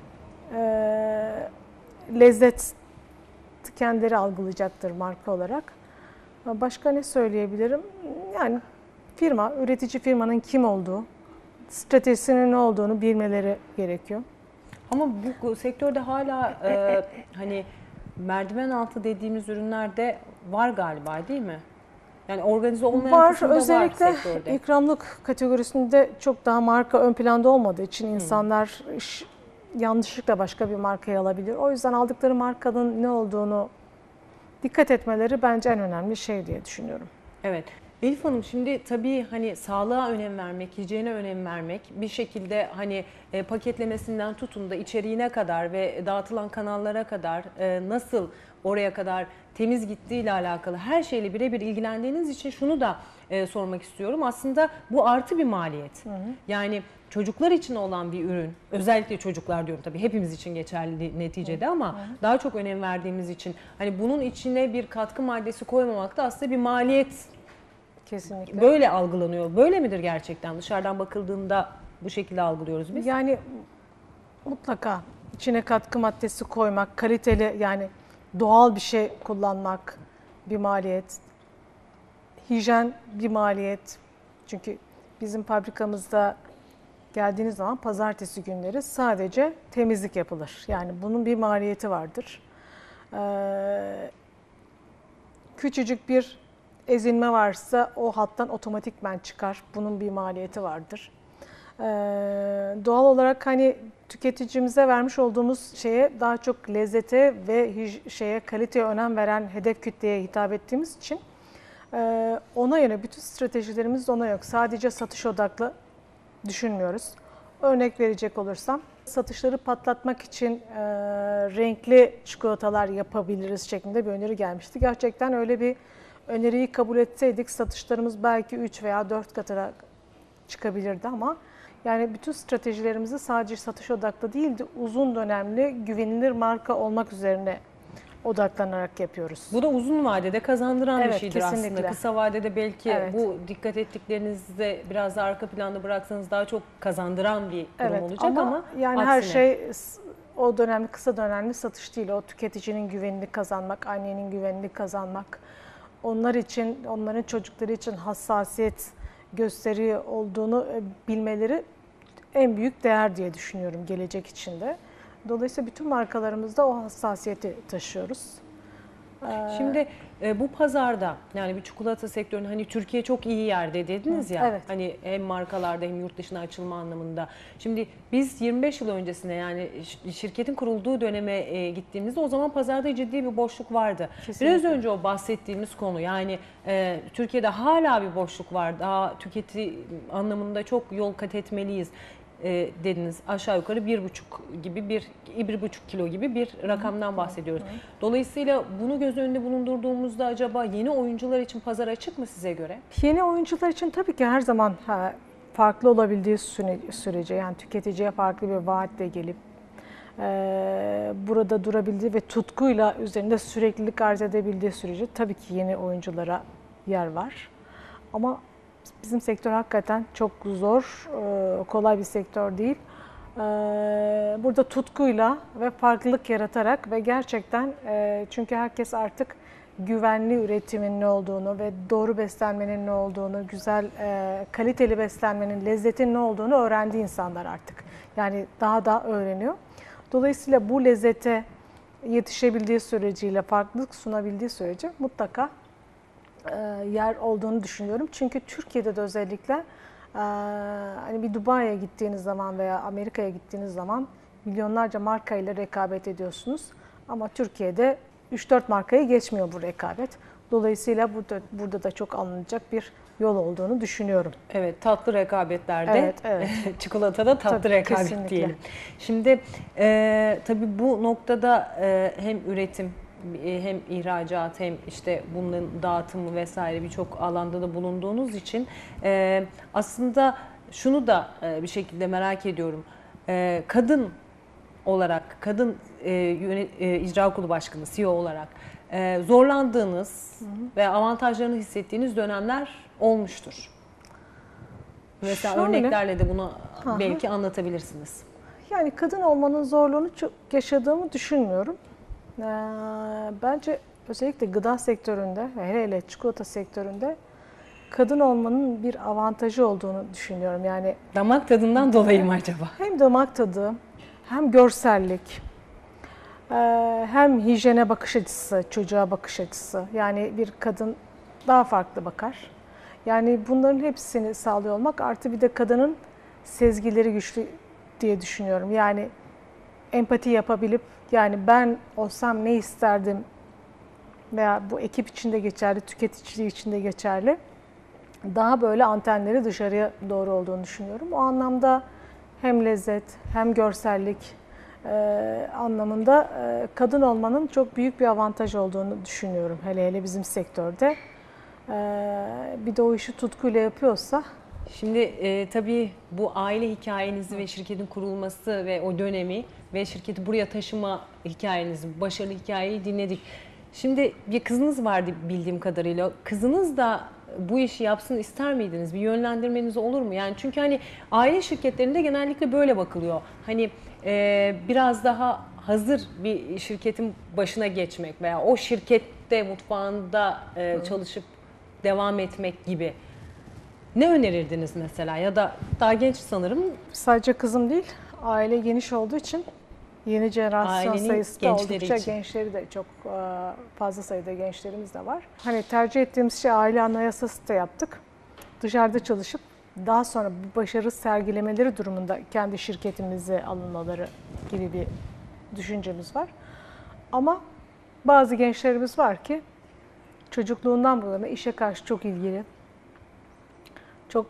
lezzet kendileri algılayacaktır marka olarak. Başka ne söyleyebilirim? Yani üretici firmanın kim olduğu, stratejisinin ne olduğunu bilmeleri gerekiyor. Ama bu sektörde hala hani merdiven altı dediğimiz ürünler de var galiba, değil mi? Yani organize olmayan kısımda var sektörde. Özellikle ikramlık kategorisinde çok daha marka ön planda olmadığı için insanlar yanlışlıkla başka bir markayı alabilir. O yüzden aldıkları markanın ne olduğunu dikkat etmeleri bence en önemli şey diye düşünüyorum. Evet. Elif Hanım, şimdi tabii hani sağlığa önem vermek, hijyene önem vermek, bir şekilde hani paketlemesinden tutun da içeriğine kadar ve dağıtılan kanallara kadar nasıl oraya kadar temiz gittiği ile alakalı her şeyle birebir ilgilendiğiniz için şunu da sormak istiyorum. Aslında bu artı bir maliyet. Yani çocuklar için olan bir ürün, özellikle çocuklar diyorum tabii, hepimiz için geçerli neticede ama daha çok önem verdiğimiz için hani bunun içine bir katkı maddesi koymamak da aslında bir maliyet. Kesinlikle. Böyle algılanıyor. Böyle midir gerçekten? Dışarıdan bakıldığında bu şekilde algılıyoruz biz. Yani mutlaka içine katkı maddesi koymak, kaliteli, yani doğal bir şey kullanmak bir maliyet. Hijyen bir maliyet. Çünkü bizim fabrikamızda geldiğiniz zaman pazartesi günleri sadece temizlik yapılır. Yani bunun bir maliyeti vardır. Küçücük bir ezilme varsa o hattan otomatikman çıkar. Bunun bir maliyeti vardır. Doğal olarak hani tüketicimize vermiş olduğumuz şeye daha çok lezzete ve kaliteye önem veren hedef kütleye hitap ettiğimiz için ona yönelik bütün stratejilerimiz ona yok. Sadece satış odaklı düşünmüyoruz. Örnek verecek olursam satışları patlatmak için renkli çikolatalar yapabiliriz şeklinde bir öneri gelmişti. Gerçekten öyle bir öneriyi kabul etseydik satışlarımız belki 3 veya 4 katına çıkabilirdi ama yani bütün stratejilerimizi sadece satış odaklı değil de uzun dönemli güvenilir marka olmak üzerine odaklanarak yapıyoruz. Bu da uzun vadede kazandıran bir şeydir kesinlikle. aslında. Kısa vadede belki Evet. bu dikkat ettiklerinizde biraz daha arka planda bıraksanız daha çok kazandıran bir durum olacak ama yani aksine. her şey o dönemli, kısa dönemli satış değil. O tüketicinin güvenini kazanmak, annenin güvenini kazanmak, onlar için, onların çocukları için hassasiyet gösteriyor olduğunu bilmeleri en büyük değer diye düşünüyorum gelecek için de. Dolayısıyla bütün markalarımızda o hassasiyeti taşıyoruz. Şimdi bu pazarda yani bir çikolata sektörünün hani Türkiye çok iyi yerde dediniz ya. Evet. Hani hem markalarda hem yurt dışına açılma anlamında. Şimdi biz 25 yıl öncesine yani şirketin kurulduğu döneme gittiğimizde o zaman pazarda ciddi bir boşluk vardı. Kesinlikle. Biraz önce o bahsettiğimiz konu yani Türkiye'de hala bir boşluk var. Daha tüketici anlamında çok yol kat etmeliyiz. Dediniz aşağı yukarı 1,5 kilo gibi bir rakamdan bahsediyoruz. Dolayısıyla bunu göz önünde bulundurduğumuzda acaba yeni oyuncular için pazar açık mı size göre? Yeni oyuncular için tabii ki her zaman farklı olabildiği sürece yani tüketiciye farklı bir vaatle gelip burada durabildiği ve tutkuyla üzerinde süreklilik arz edebildiği sürece tabii ki yeni oyunculara yer var. Ama bizim sektör hakikaten çok zor, kolay bir sektör değil. Burada tutkuyla ve farklılık yaratarak ve gerçekten çünkü herkes artık güvenli üretimin ne olduğunu ve doğru beslenmenin ne olduğunu, güzel, kaliteli beslenmenin, lezzetin ne olduğunu öğrendi insanlar artık. Yani daha da öğreniyor. Dolayısıyla bu lezzete yetişebildiği süreciyle, farklılık sunabildiği sürece mutlaka yer olduğunu düşünüyorum. Çünkü Türkiye'de de özellikle hani bir Dubai'ye gittiğiniz zaman veya Amerika'ya gittiğiniz zaman milyonlarca marka ile rekabet ediyorsunuz. Ama Türkiye'de 3-4 markayı geçmiyor bu rekabet. Dolayısıyla burada da çok alınacak bir yol olduğunu düşünüyorum. Evet, tatlı rekabetlerde, evet. çikolatada tatlı Tabii, rekabet kesinlikle. diyelim. Şimdi tabii bu noktada hem üretim hem ihracat hem işte bunların dağıtımı vesaire birçok alanda da bulunduğunuz için aslında şunu da bir şekilde merak ediyorum. Kadın olarak, kadın icra kurulu başkanı, CEO olarak zorlandığınız ve avantajlarını hissettiğiniz dönemler olmuştur. Mesela Şöyle, örneklerle de bunu belki anlatabilirsiniz. Yani kadın olmanın zorluğunu çok yaşadığımı düşünmüyorum. Bence özellikle gıda sektöründe ve hele çikolata sektöründe kadın olmanın bir avantajı olduğunu düşünüyorum. Yani Damak tadından dolayı mı acaba? hem damak tadı, hem görsellik, hem hijyene bakış açısı, çocuğa bakış açısı. Yani bir kadın daha farklı bakar. Yani bunların hepsini sağlıyor olmak artı bir de kadının sezgileri güçlü diye düşünüyorum. Yani empati yapabilip yani ben olsam ne isterdim veya bu ekip içinde geçerli, tüketiciliği içinde geçerli. Daha böyle antenleri dışarıya doğru olduğunu düşünüyorum. O anlamda hem lezzet hem görsellik anlamında kadın olmanın çok büyük bir avantaj olduğunu düşünüyorum. Hele hele bizim sektörde. Bir de o işi tutkuyla yapıyorsa. Şimdi tabii bu aile hikayenizi ve şirketin kurulması ve o dönemi ve şirketi buraya taşıma hikayenizi, başarılı hikayeyi dinledik. Şimdi bir kızınız vardı bildiğim kadarıyla. Kızınız da bu işi yapsın ister miydiniz? Bir yönlendirmeniz olur mu? Yani çünkü hani aile şirketlerinde genellikle böyle bakılıyor. Hani biraz daha hazır bir şirketin başına geçmek veya o şirkette mutfağında çalışıp devam etmek gibi. Ne önerirdiniz mesela ya da daha genç sanırım. Sadece kızım değil, aile geniş olduğu için yeni jenerasyon Ailenin sayısı da oldukça için. gençleri de çok fazla sayıda gençlerimiz de var. Hani tercih ettiğimiz şey aile anayasası da yaptık. Dışarıda çalışıp daha sonra bu başarı sergilemeleri durumunda kendi şirketimize alınmaları gibi bir düşüncemiz var. Ama bazı gençlerimiz var ki çocukluğundan bu yana işe karşı çok ilgili, çok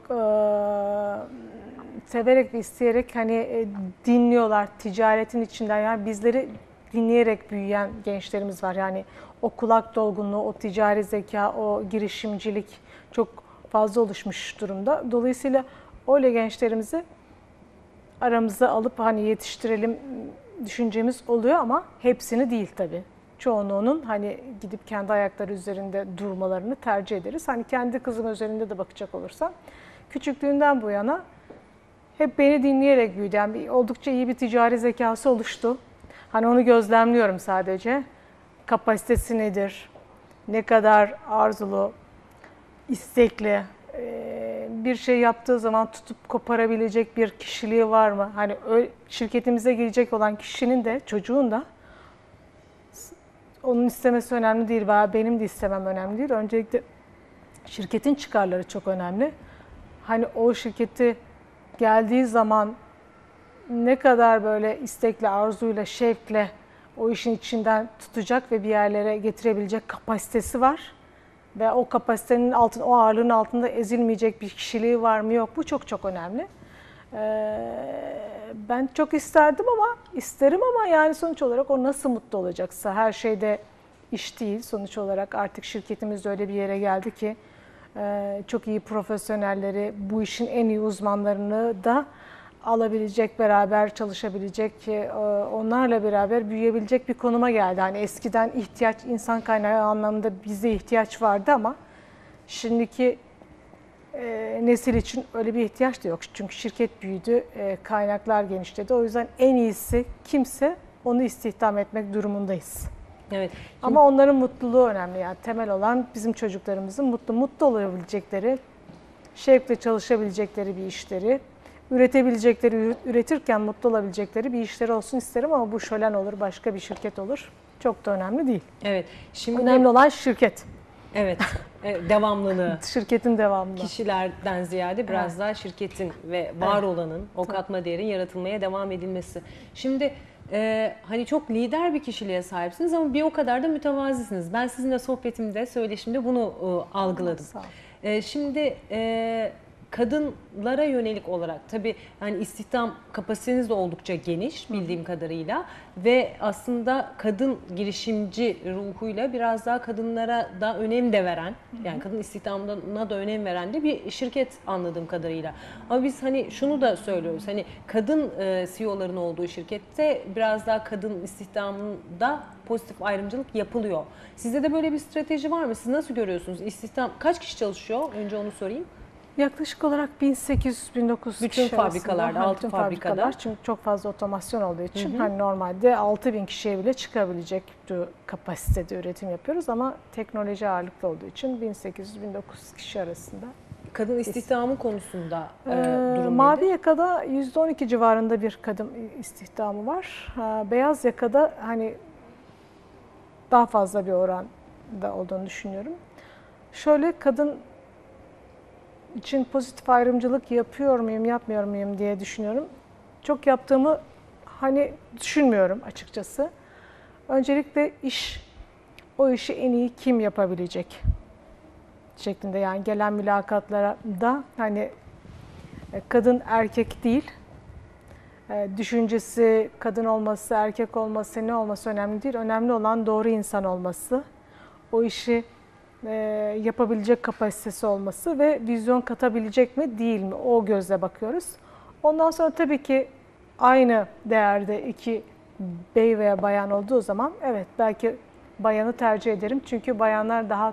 severek ve isteyerek hani dinliyorlar ticaretin içinden, yani bizleri dinleyerek büyüyen gençlerimiz var. Yani o kulak dolgunluğu, o ticari zeka, o girişimcilik çok fazla oluşmuş durumda. Dolayısıyla öyle gençlerimizi aramıza alıp hani yetiştirelim düşüncemiz oluyor ama hepsini değil tabii. Çoğunluğunun hani gidip kendi ayakları üzerinde durmalarını tercih ederiz. Hani kendi kızım üzerinde de bakacak olursam küçüklüğünden bu yana hep beni dinleyerek büyüdü. Yani oldukça iyi bir ticari zekası oluştu. Hani onu gözlemliyorum sadece. Kapasitesi nedir? Ne kadar arzulu, istekli, bir şey yaptığı zaman tutup koparabilecek bir kişiliği var mı? Hani şirketimize girecek olan kişinin de çocuğun da onun istemesi önemli değil veya benim de istemem önemli değil. Öncelikle şirketin çıkarları çok önemli. Hani o şirketi geldiği zaman ne kadar böyle istekle, arzuyla, şevkle o işin içinden tutacak ve bir yerlere getirebilecek kapasitesi var. Ve o kapasitenin altında, o ağırlığın altında ezilmeyecek bir kişiliği var mı yok mu çok çok önemli. Ben çok isterim ama yani sonuç olarak o nasıl mutlu olacaksa, her şeyde iş değil. Sonuç olarak artık şirketimiz öyle bir yere geldi ki çok iyi profesyonelleri, bu işin en iyi uzmanlarını da alabilecek, beraber çalışabilecek, onlarla beraber büyüyebilecek bir konuma geldi. Hani eskiden insan kaynağı anlamında bize ihtiyaç vardı ama şimdiki nesil için öyle bir ihtiyaç da yok. Çünkü şirket büyüdü, kaynaklar genişledi. O yüzden en iyisi kimse onu istihdam etmek durumundayız. Evet. Ama onların mutluluğu önemli. Yani temel olan bizim çocuklarımızın mutlu olabilecekleri, şevkle çalışabilecekleri bir işleri, üretirken mutlu olabilecekleri bir işleri olsun isterim ama bu şölen olur, başka bir şirket olur. Çok da önemli değil. Evet. Şimdi önemli olan şirket. Evet. Devamlılığı. Şirketin devamlılığı. Kişilerden ziyade biraz daha şirketin ve var olanın, o katma değerin yaratılmaya devam edilmesi. Şimdi hani çok lider bir kişiliğe sahipsiniz ama bir o kadar da mütevazisiniz. Ben sizinle sohbetimde, söyleşimde bunu algıladım. Sağ ol. Şimdi kadınlara yönelik olarak tabii hani istihdam kapasiteniz de oldukça geniş bildiğim kadarıyla ve aslında kadın girişimci ruhuyla biraz daha kadınlara da önem de veren, yani kadın istihdamına da önem veren de bir şirket anladığım kadarıyla. Ama biz hani şunu da söylüyoruz, hani kadın CEO'ların olduğu şirkette biraz daha kadın istihdamında pozitif ayrımcılık yapılıyor. Sizde de böyle bir strateji var mı? Siz nasıl görüyorsunuz? İstihdam kaç kişi çalışıyor? Önce onu sorayım. Yaklaşık olarak 1800-1900 bütün kişi fabrikalarda, arasında. altı fabrikada. Çünkü çok fazla otomasyon olduğu için hani normalde 6000 kişiye bile çıkabilecek bir kapasitede üretim yapıyoruz ama teknoloji ağırlıklı olduğu için 1800-1900 kişi arasında. Kadın istihdamı konusunda durum Mavi nedir? yakada %12 civarında bir kadın istihdamı var. Beyaz yakada hani daha fazla bir oranda olduğunu düşünüyorum. Şöyle kadın için pozitif ayrımcılık yapıyor muyum, yapmıyor muyum diye düşünüyorum. Çok yaptığımı hani düşünmüyorum açıkçası. Öncelikle o işi en iyi kim yapabilecek şeklinde, yani gelen mülakatlara da hani kadın erkek değil, düşüncesi kadın olması, erkek olması, ne olması önemli değil. Önemli olan doğru insan olması, o işi yapabilecek kapasitesi olması ve vizyon katabilecek mi değil mi, o gözle bakıyoruz. Ondan sonra tabii ki aynı değerde iki bey veya bayan olduğu zaman evet belki bayanı tercih ederim. Çünkü bayanlar daha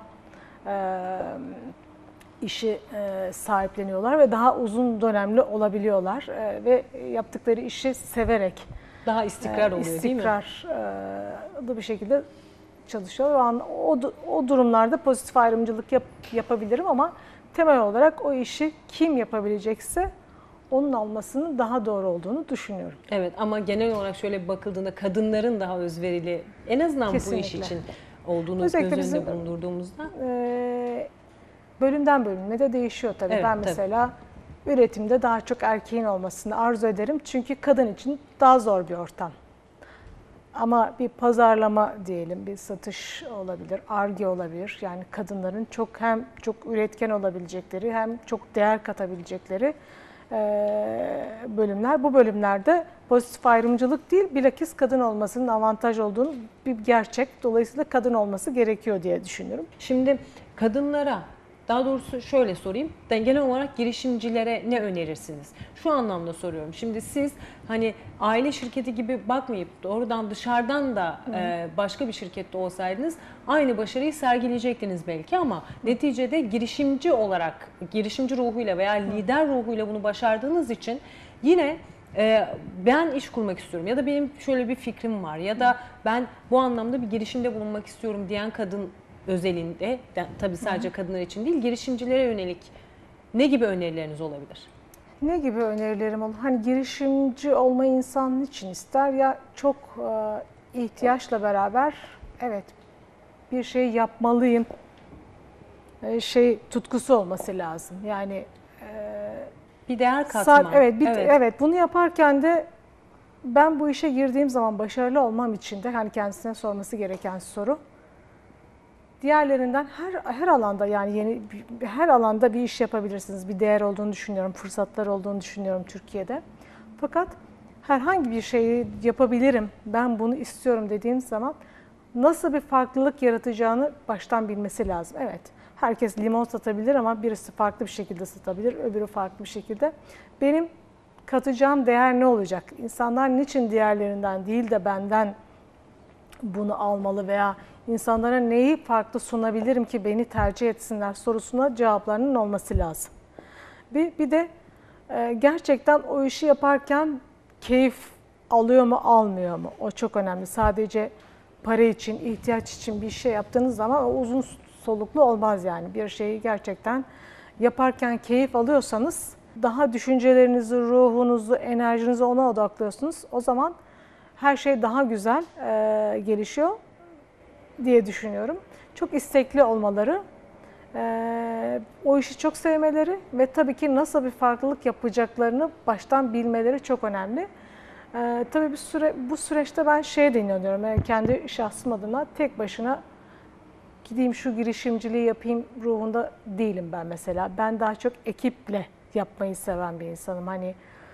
işi sahipleniyorlar ve daha uzun dönemli olabiliyorlar ve yaptıkları işi severek Daha istikrar oluyor değil mi? İstikrarlı bir şekilde çalışıyor. O durumlarda pozitif ayrımcılık yapabilirim ama temel olarak o işi kim yapabilecekse onun almasının daha doğru olduğunu düşünüyorum. Evet ama genel olarak şöyle bir bakıldığında kadınların daha özverili, en azından Kesinlikle. bu iş için olduğunu Özellikle göz önünde bizim bulundurduğumuzda. bölümden bölüme de değişiyor tabii. Evet, Ben tabii. mesela üretimde daha çok erkeğin olmasını arzu ederim. Çünkü kadın için daha zor bir ortam. Ama bir pazarlama diyelim, bir satış olabilir, Ar-Ge olabilir. Yani kadınların hem çok üretken olabilecekleri hem çok değer katabilecekleri bölümler. Bu bölümlerde pozitif ayrımcılık değil, bilakis kadın olmasının avantaj olduğunu bir gerçek. Dolayısıyla kadın olması gerekiyor diye düşünüyorum. Şimdi kadınlara, daha doğrusu şöyle sorayım, genel olarak girişimcilere ne önerirsiniz? Şu anlamda soruyorum. Şimdi siz hani aile şirketi gibi bakmayıp doğrudan dışarıdan da başka bir şirkette olsaydınız aynı başarıyı sergileyecektiniz belki, ama neticede girişimci olarak, girişimci ruhuyla veya lider ruhuyla bunu başardığınız için yine ben iş kurmak istiyorum ya da benim şöyle bir fikrim var ya da ben bu anlamda bir girişimde bulunmak istiyorum diyen kadın özelinde, tabii sadece kadınlar için değil, girişimcilere yönelik ne gibi önerileriniz olabilir? Ne gibi önerilerim olur? Hani girişimci olmayı insan için ister ya, çok ihtiyaçla beraber evet bir şey yapmalıyım tutkusu olması lazım. Yani Bir değer katma. evet, bunu yaparken de ben bu işe girdiğim zaman başarılı olmam için de hani kendisine sorması gereken soru, diğerlerinden her alanda, yani her alanda bir iş yapabilirsiniz. Bir değer olduğunu düşünüyorum, fırsatlar olduğunu düşünüyorum Türkiye'de. Fakat herhangi bir şeyi yapabilirim, ben bunu istiyorum dediğim zaman nasıl bir farklılık yaratacağını baştan bilmesi lazım. Evet, herkes limon satabilir ama birisi farklı bir şekilde satabilir, öbürü farklı bir şekilde. Benim katacağım değer ne olacak? İnsanlar niçin diğerlerinden değil de benden bunu almalı veya insanlara neyi farklı sunabilirim ki beni tercih etsinler sorusuna cevaplarının olması lazım. Bir de gerçekten o işi yaparken keyif alıyor mu, almıyor mu? O çok önemli. Sadece para için, ihtiyaç için bir şey yaptığınız zaman o uzun soluklu olmaz yani. Bir şeyi gerçekten yaparken keyif alıyorsanız, daha düşüncelerinizi, ruhunuzu, enerjinizi ona odaklıyorsunuz. O zaman her şey daha güzel gelişiyor diye düşünüyorum. Çok istekli olmaları, o işi çok sevmeleri ve tabii ki nasıl bir farklılık yapacaklarını baştan bilmeleri çok önemli. Tabii bu süreçte ben de inanıyorum, yani kendi şahsım adına tek başına gideyim şu girişimciliği yapayım ruhunda değilim ben mesela. Ben daha çok ekiple yapmayı seven bir insanım. Hani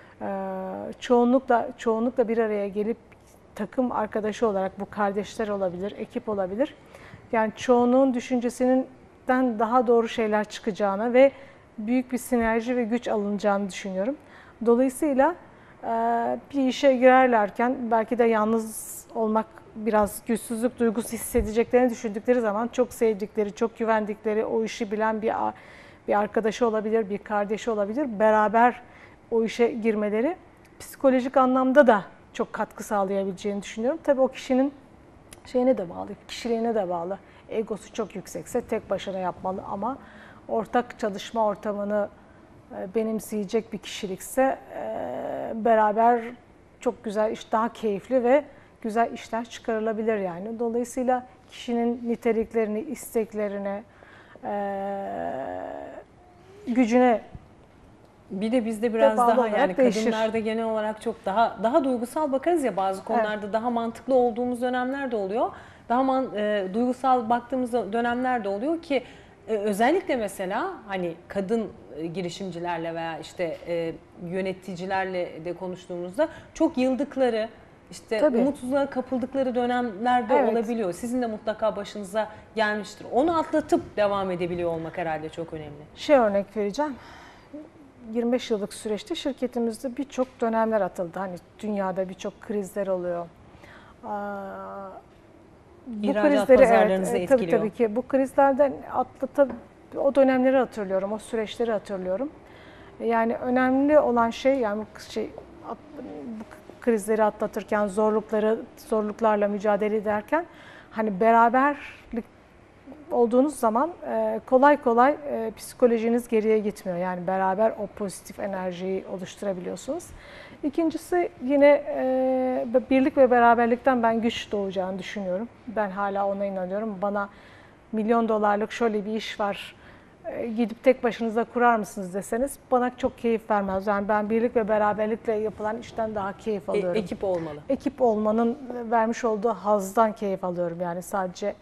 çoğunlukla bir araya gelip takım arkadaşı olarak, bu kardeşler olabilir, ekip olabilir. Yani çoğunluğun düşüncesinden daha doğru şeyler çıkacağını ve büyük bir sinerji ve güç alınacağını düşünüyorum. Dolayısıyla bir işe girerlerken belki de yalnız olmak, biraz güçsüzlük duygusu hissedeceklerini düşündükleri zaman çok sevdikleri, çok güvendikleri, o işi bilen bir arkadaşı olabilir, bir kardeşi olabilir. Beraber o işe girmeleri psikolojik anlamda da çok katkı sağlayabileceğini düşünüyorum. Tabii o kişinin kişiliğine de bağlı. Egosu çok yüksekse tek başına yapmalı ama ortak çalışma ortamını benimseyecek bir kişilikse beraber çok güzel daha keyifli ve güzel işler çıkarılabilir yani. Dolayısıyla kişinin niteliklerini, isteklerine, gücüne, bir de bizde biraz daha yani değişir. Kadınlarda genel olarak çok daha duygusal bakarız ya, bazı konularda evet. Daha mantıklı olduğumuz dönemler de oluyor. Daha duygusal baktığımız dönemler de oluyor ki özellikle mesela hani kadın girişimcilerle veya işte yöneticilerle de konuştuğumuzda çok yıldıkları, İşte tabii. Umutsuzluğa kapıldıkları dönemlerde evet. Olabiliyor. Sizin de mutlaka başınıza gelmiştir. Onu atlatıp devam edebiliyor olmak herhalde çok önemli. Örnek vereceğim. 25 yıllık süreçte şirketimizde birçok dönemler atıldı. Hani dünyada birçok krizler oluyor. Bu krizleri pazarlarınızı etkiliyor. Tabii ki bu krizlerden o dönemleri hatırlıyorum, o süreçleri hatırlıyorum. Yani önemli olan şey, yani bu krizleri atlatırken, zorluklarla mücadele ederken hani beraberlik olduğunuz zaman kolay kolay psikolojiniz geriye gitmiyor. Yani beraber o pozitif enerjiyi oluşturabiliyorsunuz. İkincisi yine birlik ve beraberlikten ben güç doğacağını düşünüyorum. Ben hala ona inanıyorum. Bana $1.000.000'lık şöyle bir iş var, gidip tek başınıza kurar mısınız deseniz bana çok keyif vermez. Yani ben birlik ve beraberlikle yapılan işten daha keyif alıyorum. Ekip olmalı. Ekip olmanın vermiş olduğu hazdan keyif alıyorum. Yani sadece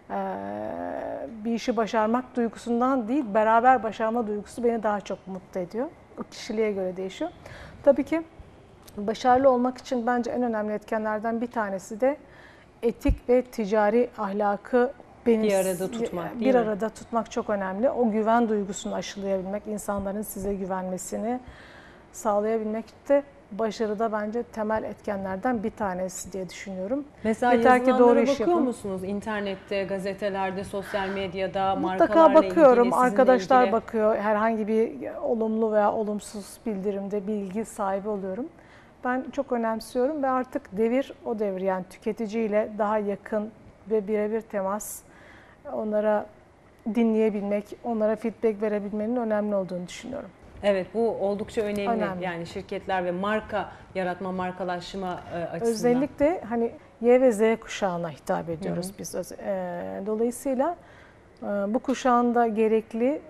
bir işi başarmak duygusundan değil, beraber başarma duygusu beni daha çok mutlu ediyor. O kişiliğe göre değişiyor. Tabii ki başarılı olmak için bence en önemli etkenlerden bir tanesi de etik ve ticari ahlakı bir arada tutmak, değil bir mi? arada tutmak çok önemli. O güven duygusunu aşılayabilmek, insanların size güvenmesini sağlayabilmek de başarıda bence temel etkenlerden bir tanesi diye düşünüyorum. Mesela yeter ki doğru iş bakıyor yapın. musunuz? İnternette, gazetelerde, sosyal medyada, Mutlaka markalarla bakıyorum. ilgili, sizinle Arkadaşlar ilgili. bakıyor. Herhangi bir olumlu veya olumsuz bildirimde bilgi sahibi oluyorum. Ben çok önemsiyorum ve artık devir o devir. Yani tüketiciyle daha yakın ve birebir temas, onlara dinleyebilmek, onlara feedback verebilmenin önemli olduğunu düşünüyorum. Evet, bu oldukça önemli. Önemli. Yani şirketler ve marka yaratma, markalaşma açısından. Özellikle hani Y ve Z kuşağına hitap ediyoruz biz. Dolayısıyla bu kuşağın da gerekli,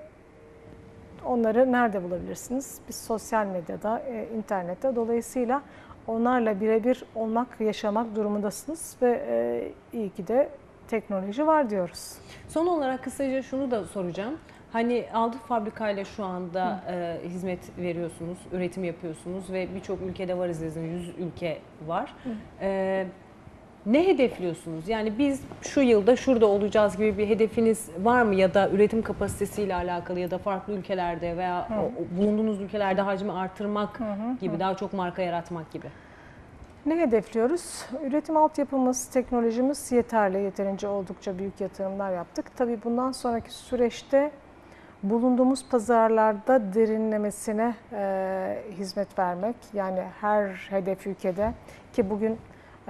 onları nerede bulabilirsiniz? Biz sosyal medyada, internette. Dolayısıyla onlarla birebir olmak, yaşamak durumundasınız ve iyi ki de teknoloji var diyoruz. Son olarak kısaca şunu da soracağım. Hani Aldık Fabrika'yla şu anda hizmet veriyorsunuz, üretim yapıyorsunuz ve birçok ülkede varız, 100 ülke var. Ne hedefliyorsunuz? Yani biz şu yılda şurada olacağız gibi bir hedefiniz var mı? Ya da üretim kapasitesiyle alakalı ya da farklı ülkelerde veya bulunduğunuz ülkelerde hacmi artırmak gibi, daha çok marka yaratmak gibi. Ne hedefliyoruz? Üretim altyapımız, teknolojimiz yeterli, yeterince oldukça büyük yatırımlar yaptık. Tabii bundan sonraki süreçte bulunduğumuz pazarlarda derinlemesine hizmet vermek. Yani her hedef ülkede ki bugün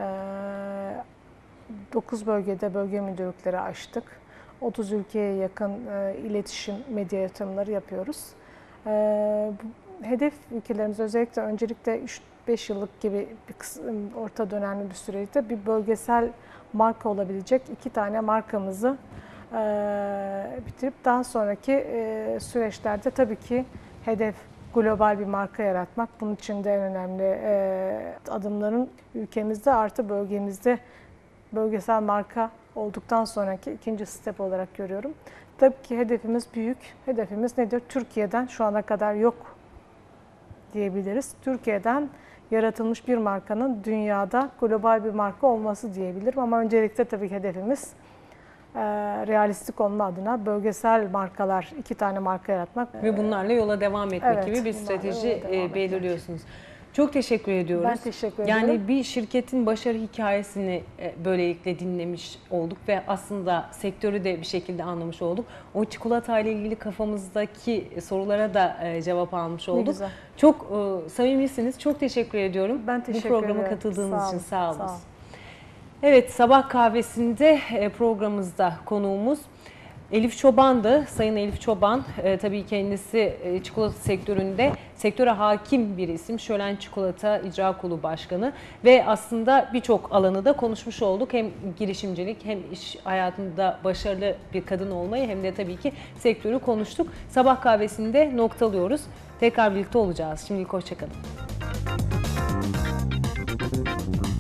9 bölgede bölge müdürlükleri açtık. 30 ülkeye yakın iletişim, medya yatırımları yapıyoruz. Hedef ülkelerimiz özellikle öncelikle 3-5 yıllık gibi bir orta dönemli bir sürede bir bölgesel marka olabilecek 2 tane markamızı bitirip daha sonraki süreçlerde tabii ki hedef global bir marka yaratmak. Bunun için de en önemli adımların ülkemizde artı bölgemizde bölgesel marka olduktan sonraki ikinci step olarak görüyorum. Tabii ki hedefimiz büyük. Hedefimiz nedir? Türkiye'den şu ana kadar yok diyebiliriz. Türkiye'den yaratılmış bir markanın dünyada global bir marka olması diyebilirim. Ama öncelikle tabii ki hedefimiz realistik olma adına bölgesel markalar, 2 tane marka yaratmak. Ve bunlarla yola devam etmek Evet, gibi bir bunlarla strateji yola devam belirliyorsunuz. Çok teşekkür ediyoruz. Ben teşekkür ederim. Yani bir şirketin başarı hikayesini böylelikle dinlemiş olduk ve aslında sektörü de bir şekilde anlamış olduk. O çikolata ile ilgili kafamızdaki sorulara da cevap almış olduk. güzel. Çok samimisiniz. Çok teşekkür ediyorum. Ben teşekkür Bu programa ederim. katıldığınız için sağ olun. Sağ olun. Evet, sabah kahvesinde programımızda konuğumuz Elif Çoban'dı. Sayın Elif Çoban, tabii kendisi çikolata sektöründe sektöre hakim bir isim. Şölen Çikolata İcra Kurulu Başkanı ve aslında birçok alanı da konuşmuş olduk. Hem girişimcilik hem iş hayatında başarılı bir kadın olmayı hem de tabii ki sektörü konuştuk. Sabah kahvesinde noktalıyoruz. Tekrar birlikte olacağız. Şimdilik hoşça kalın.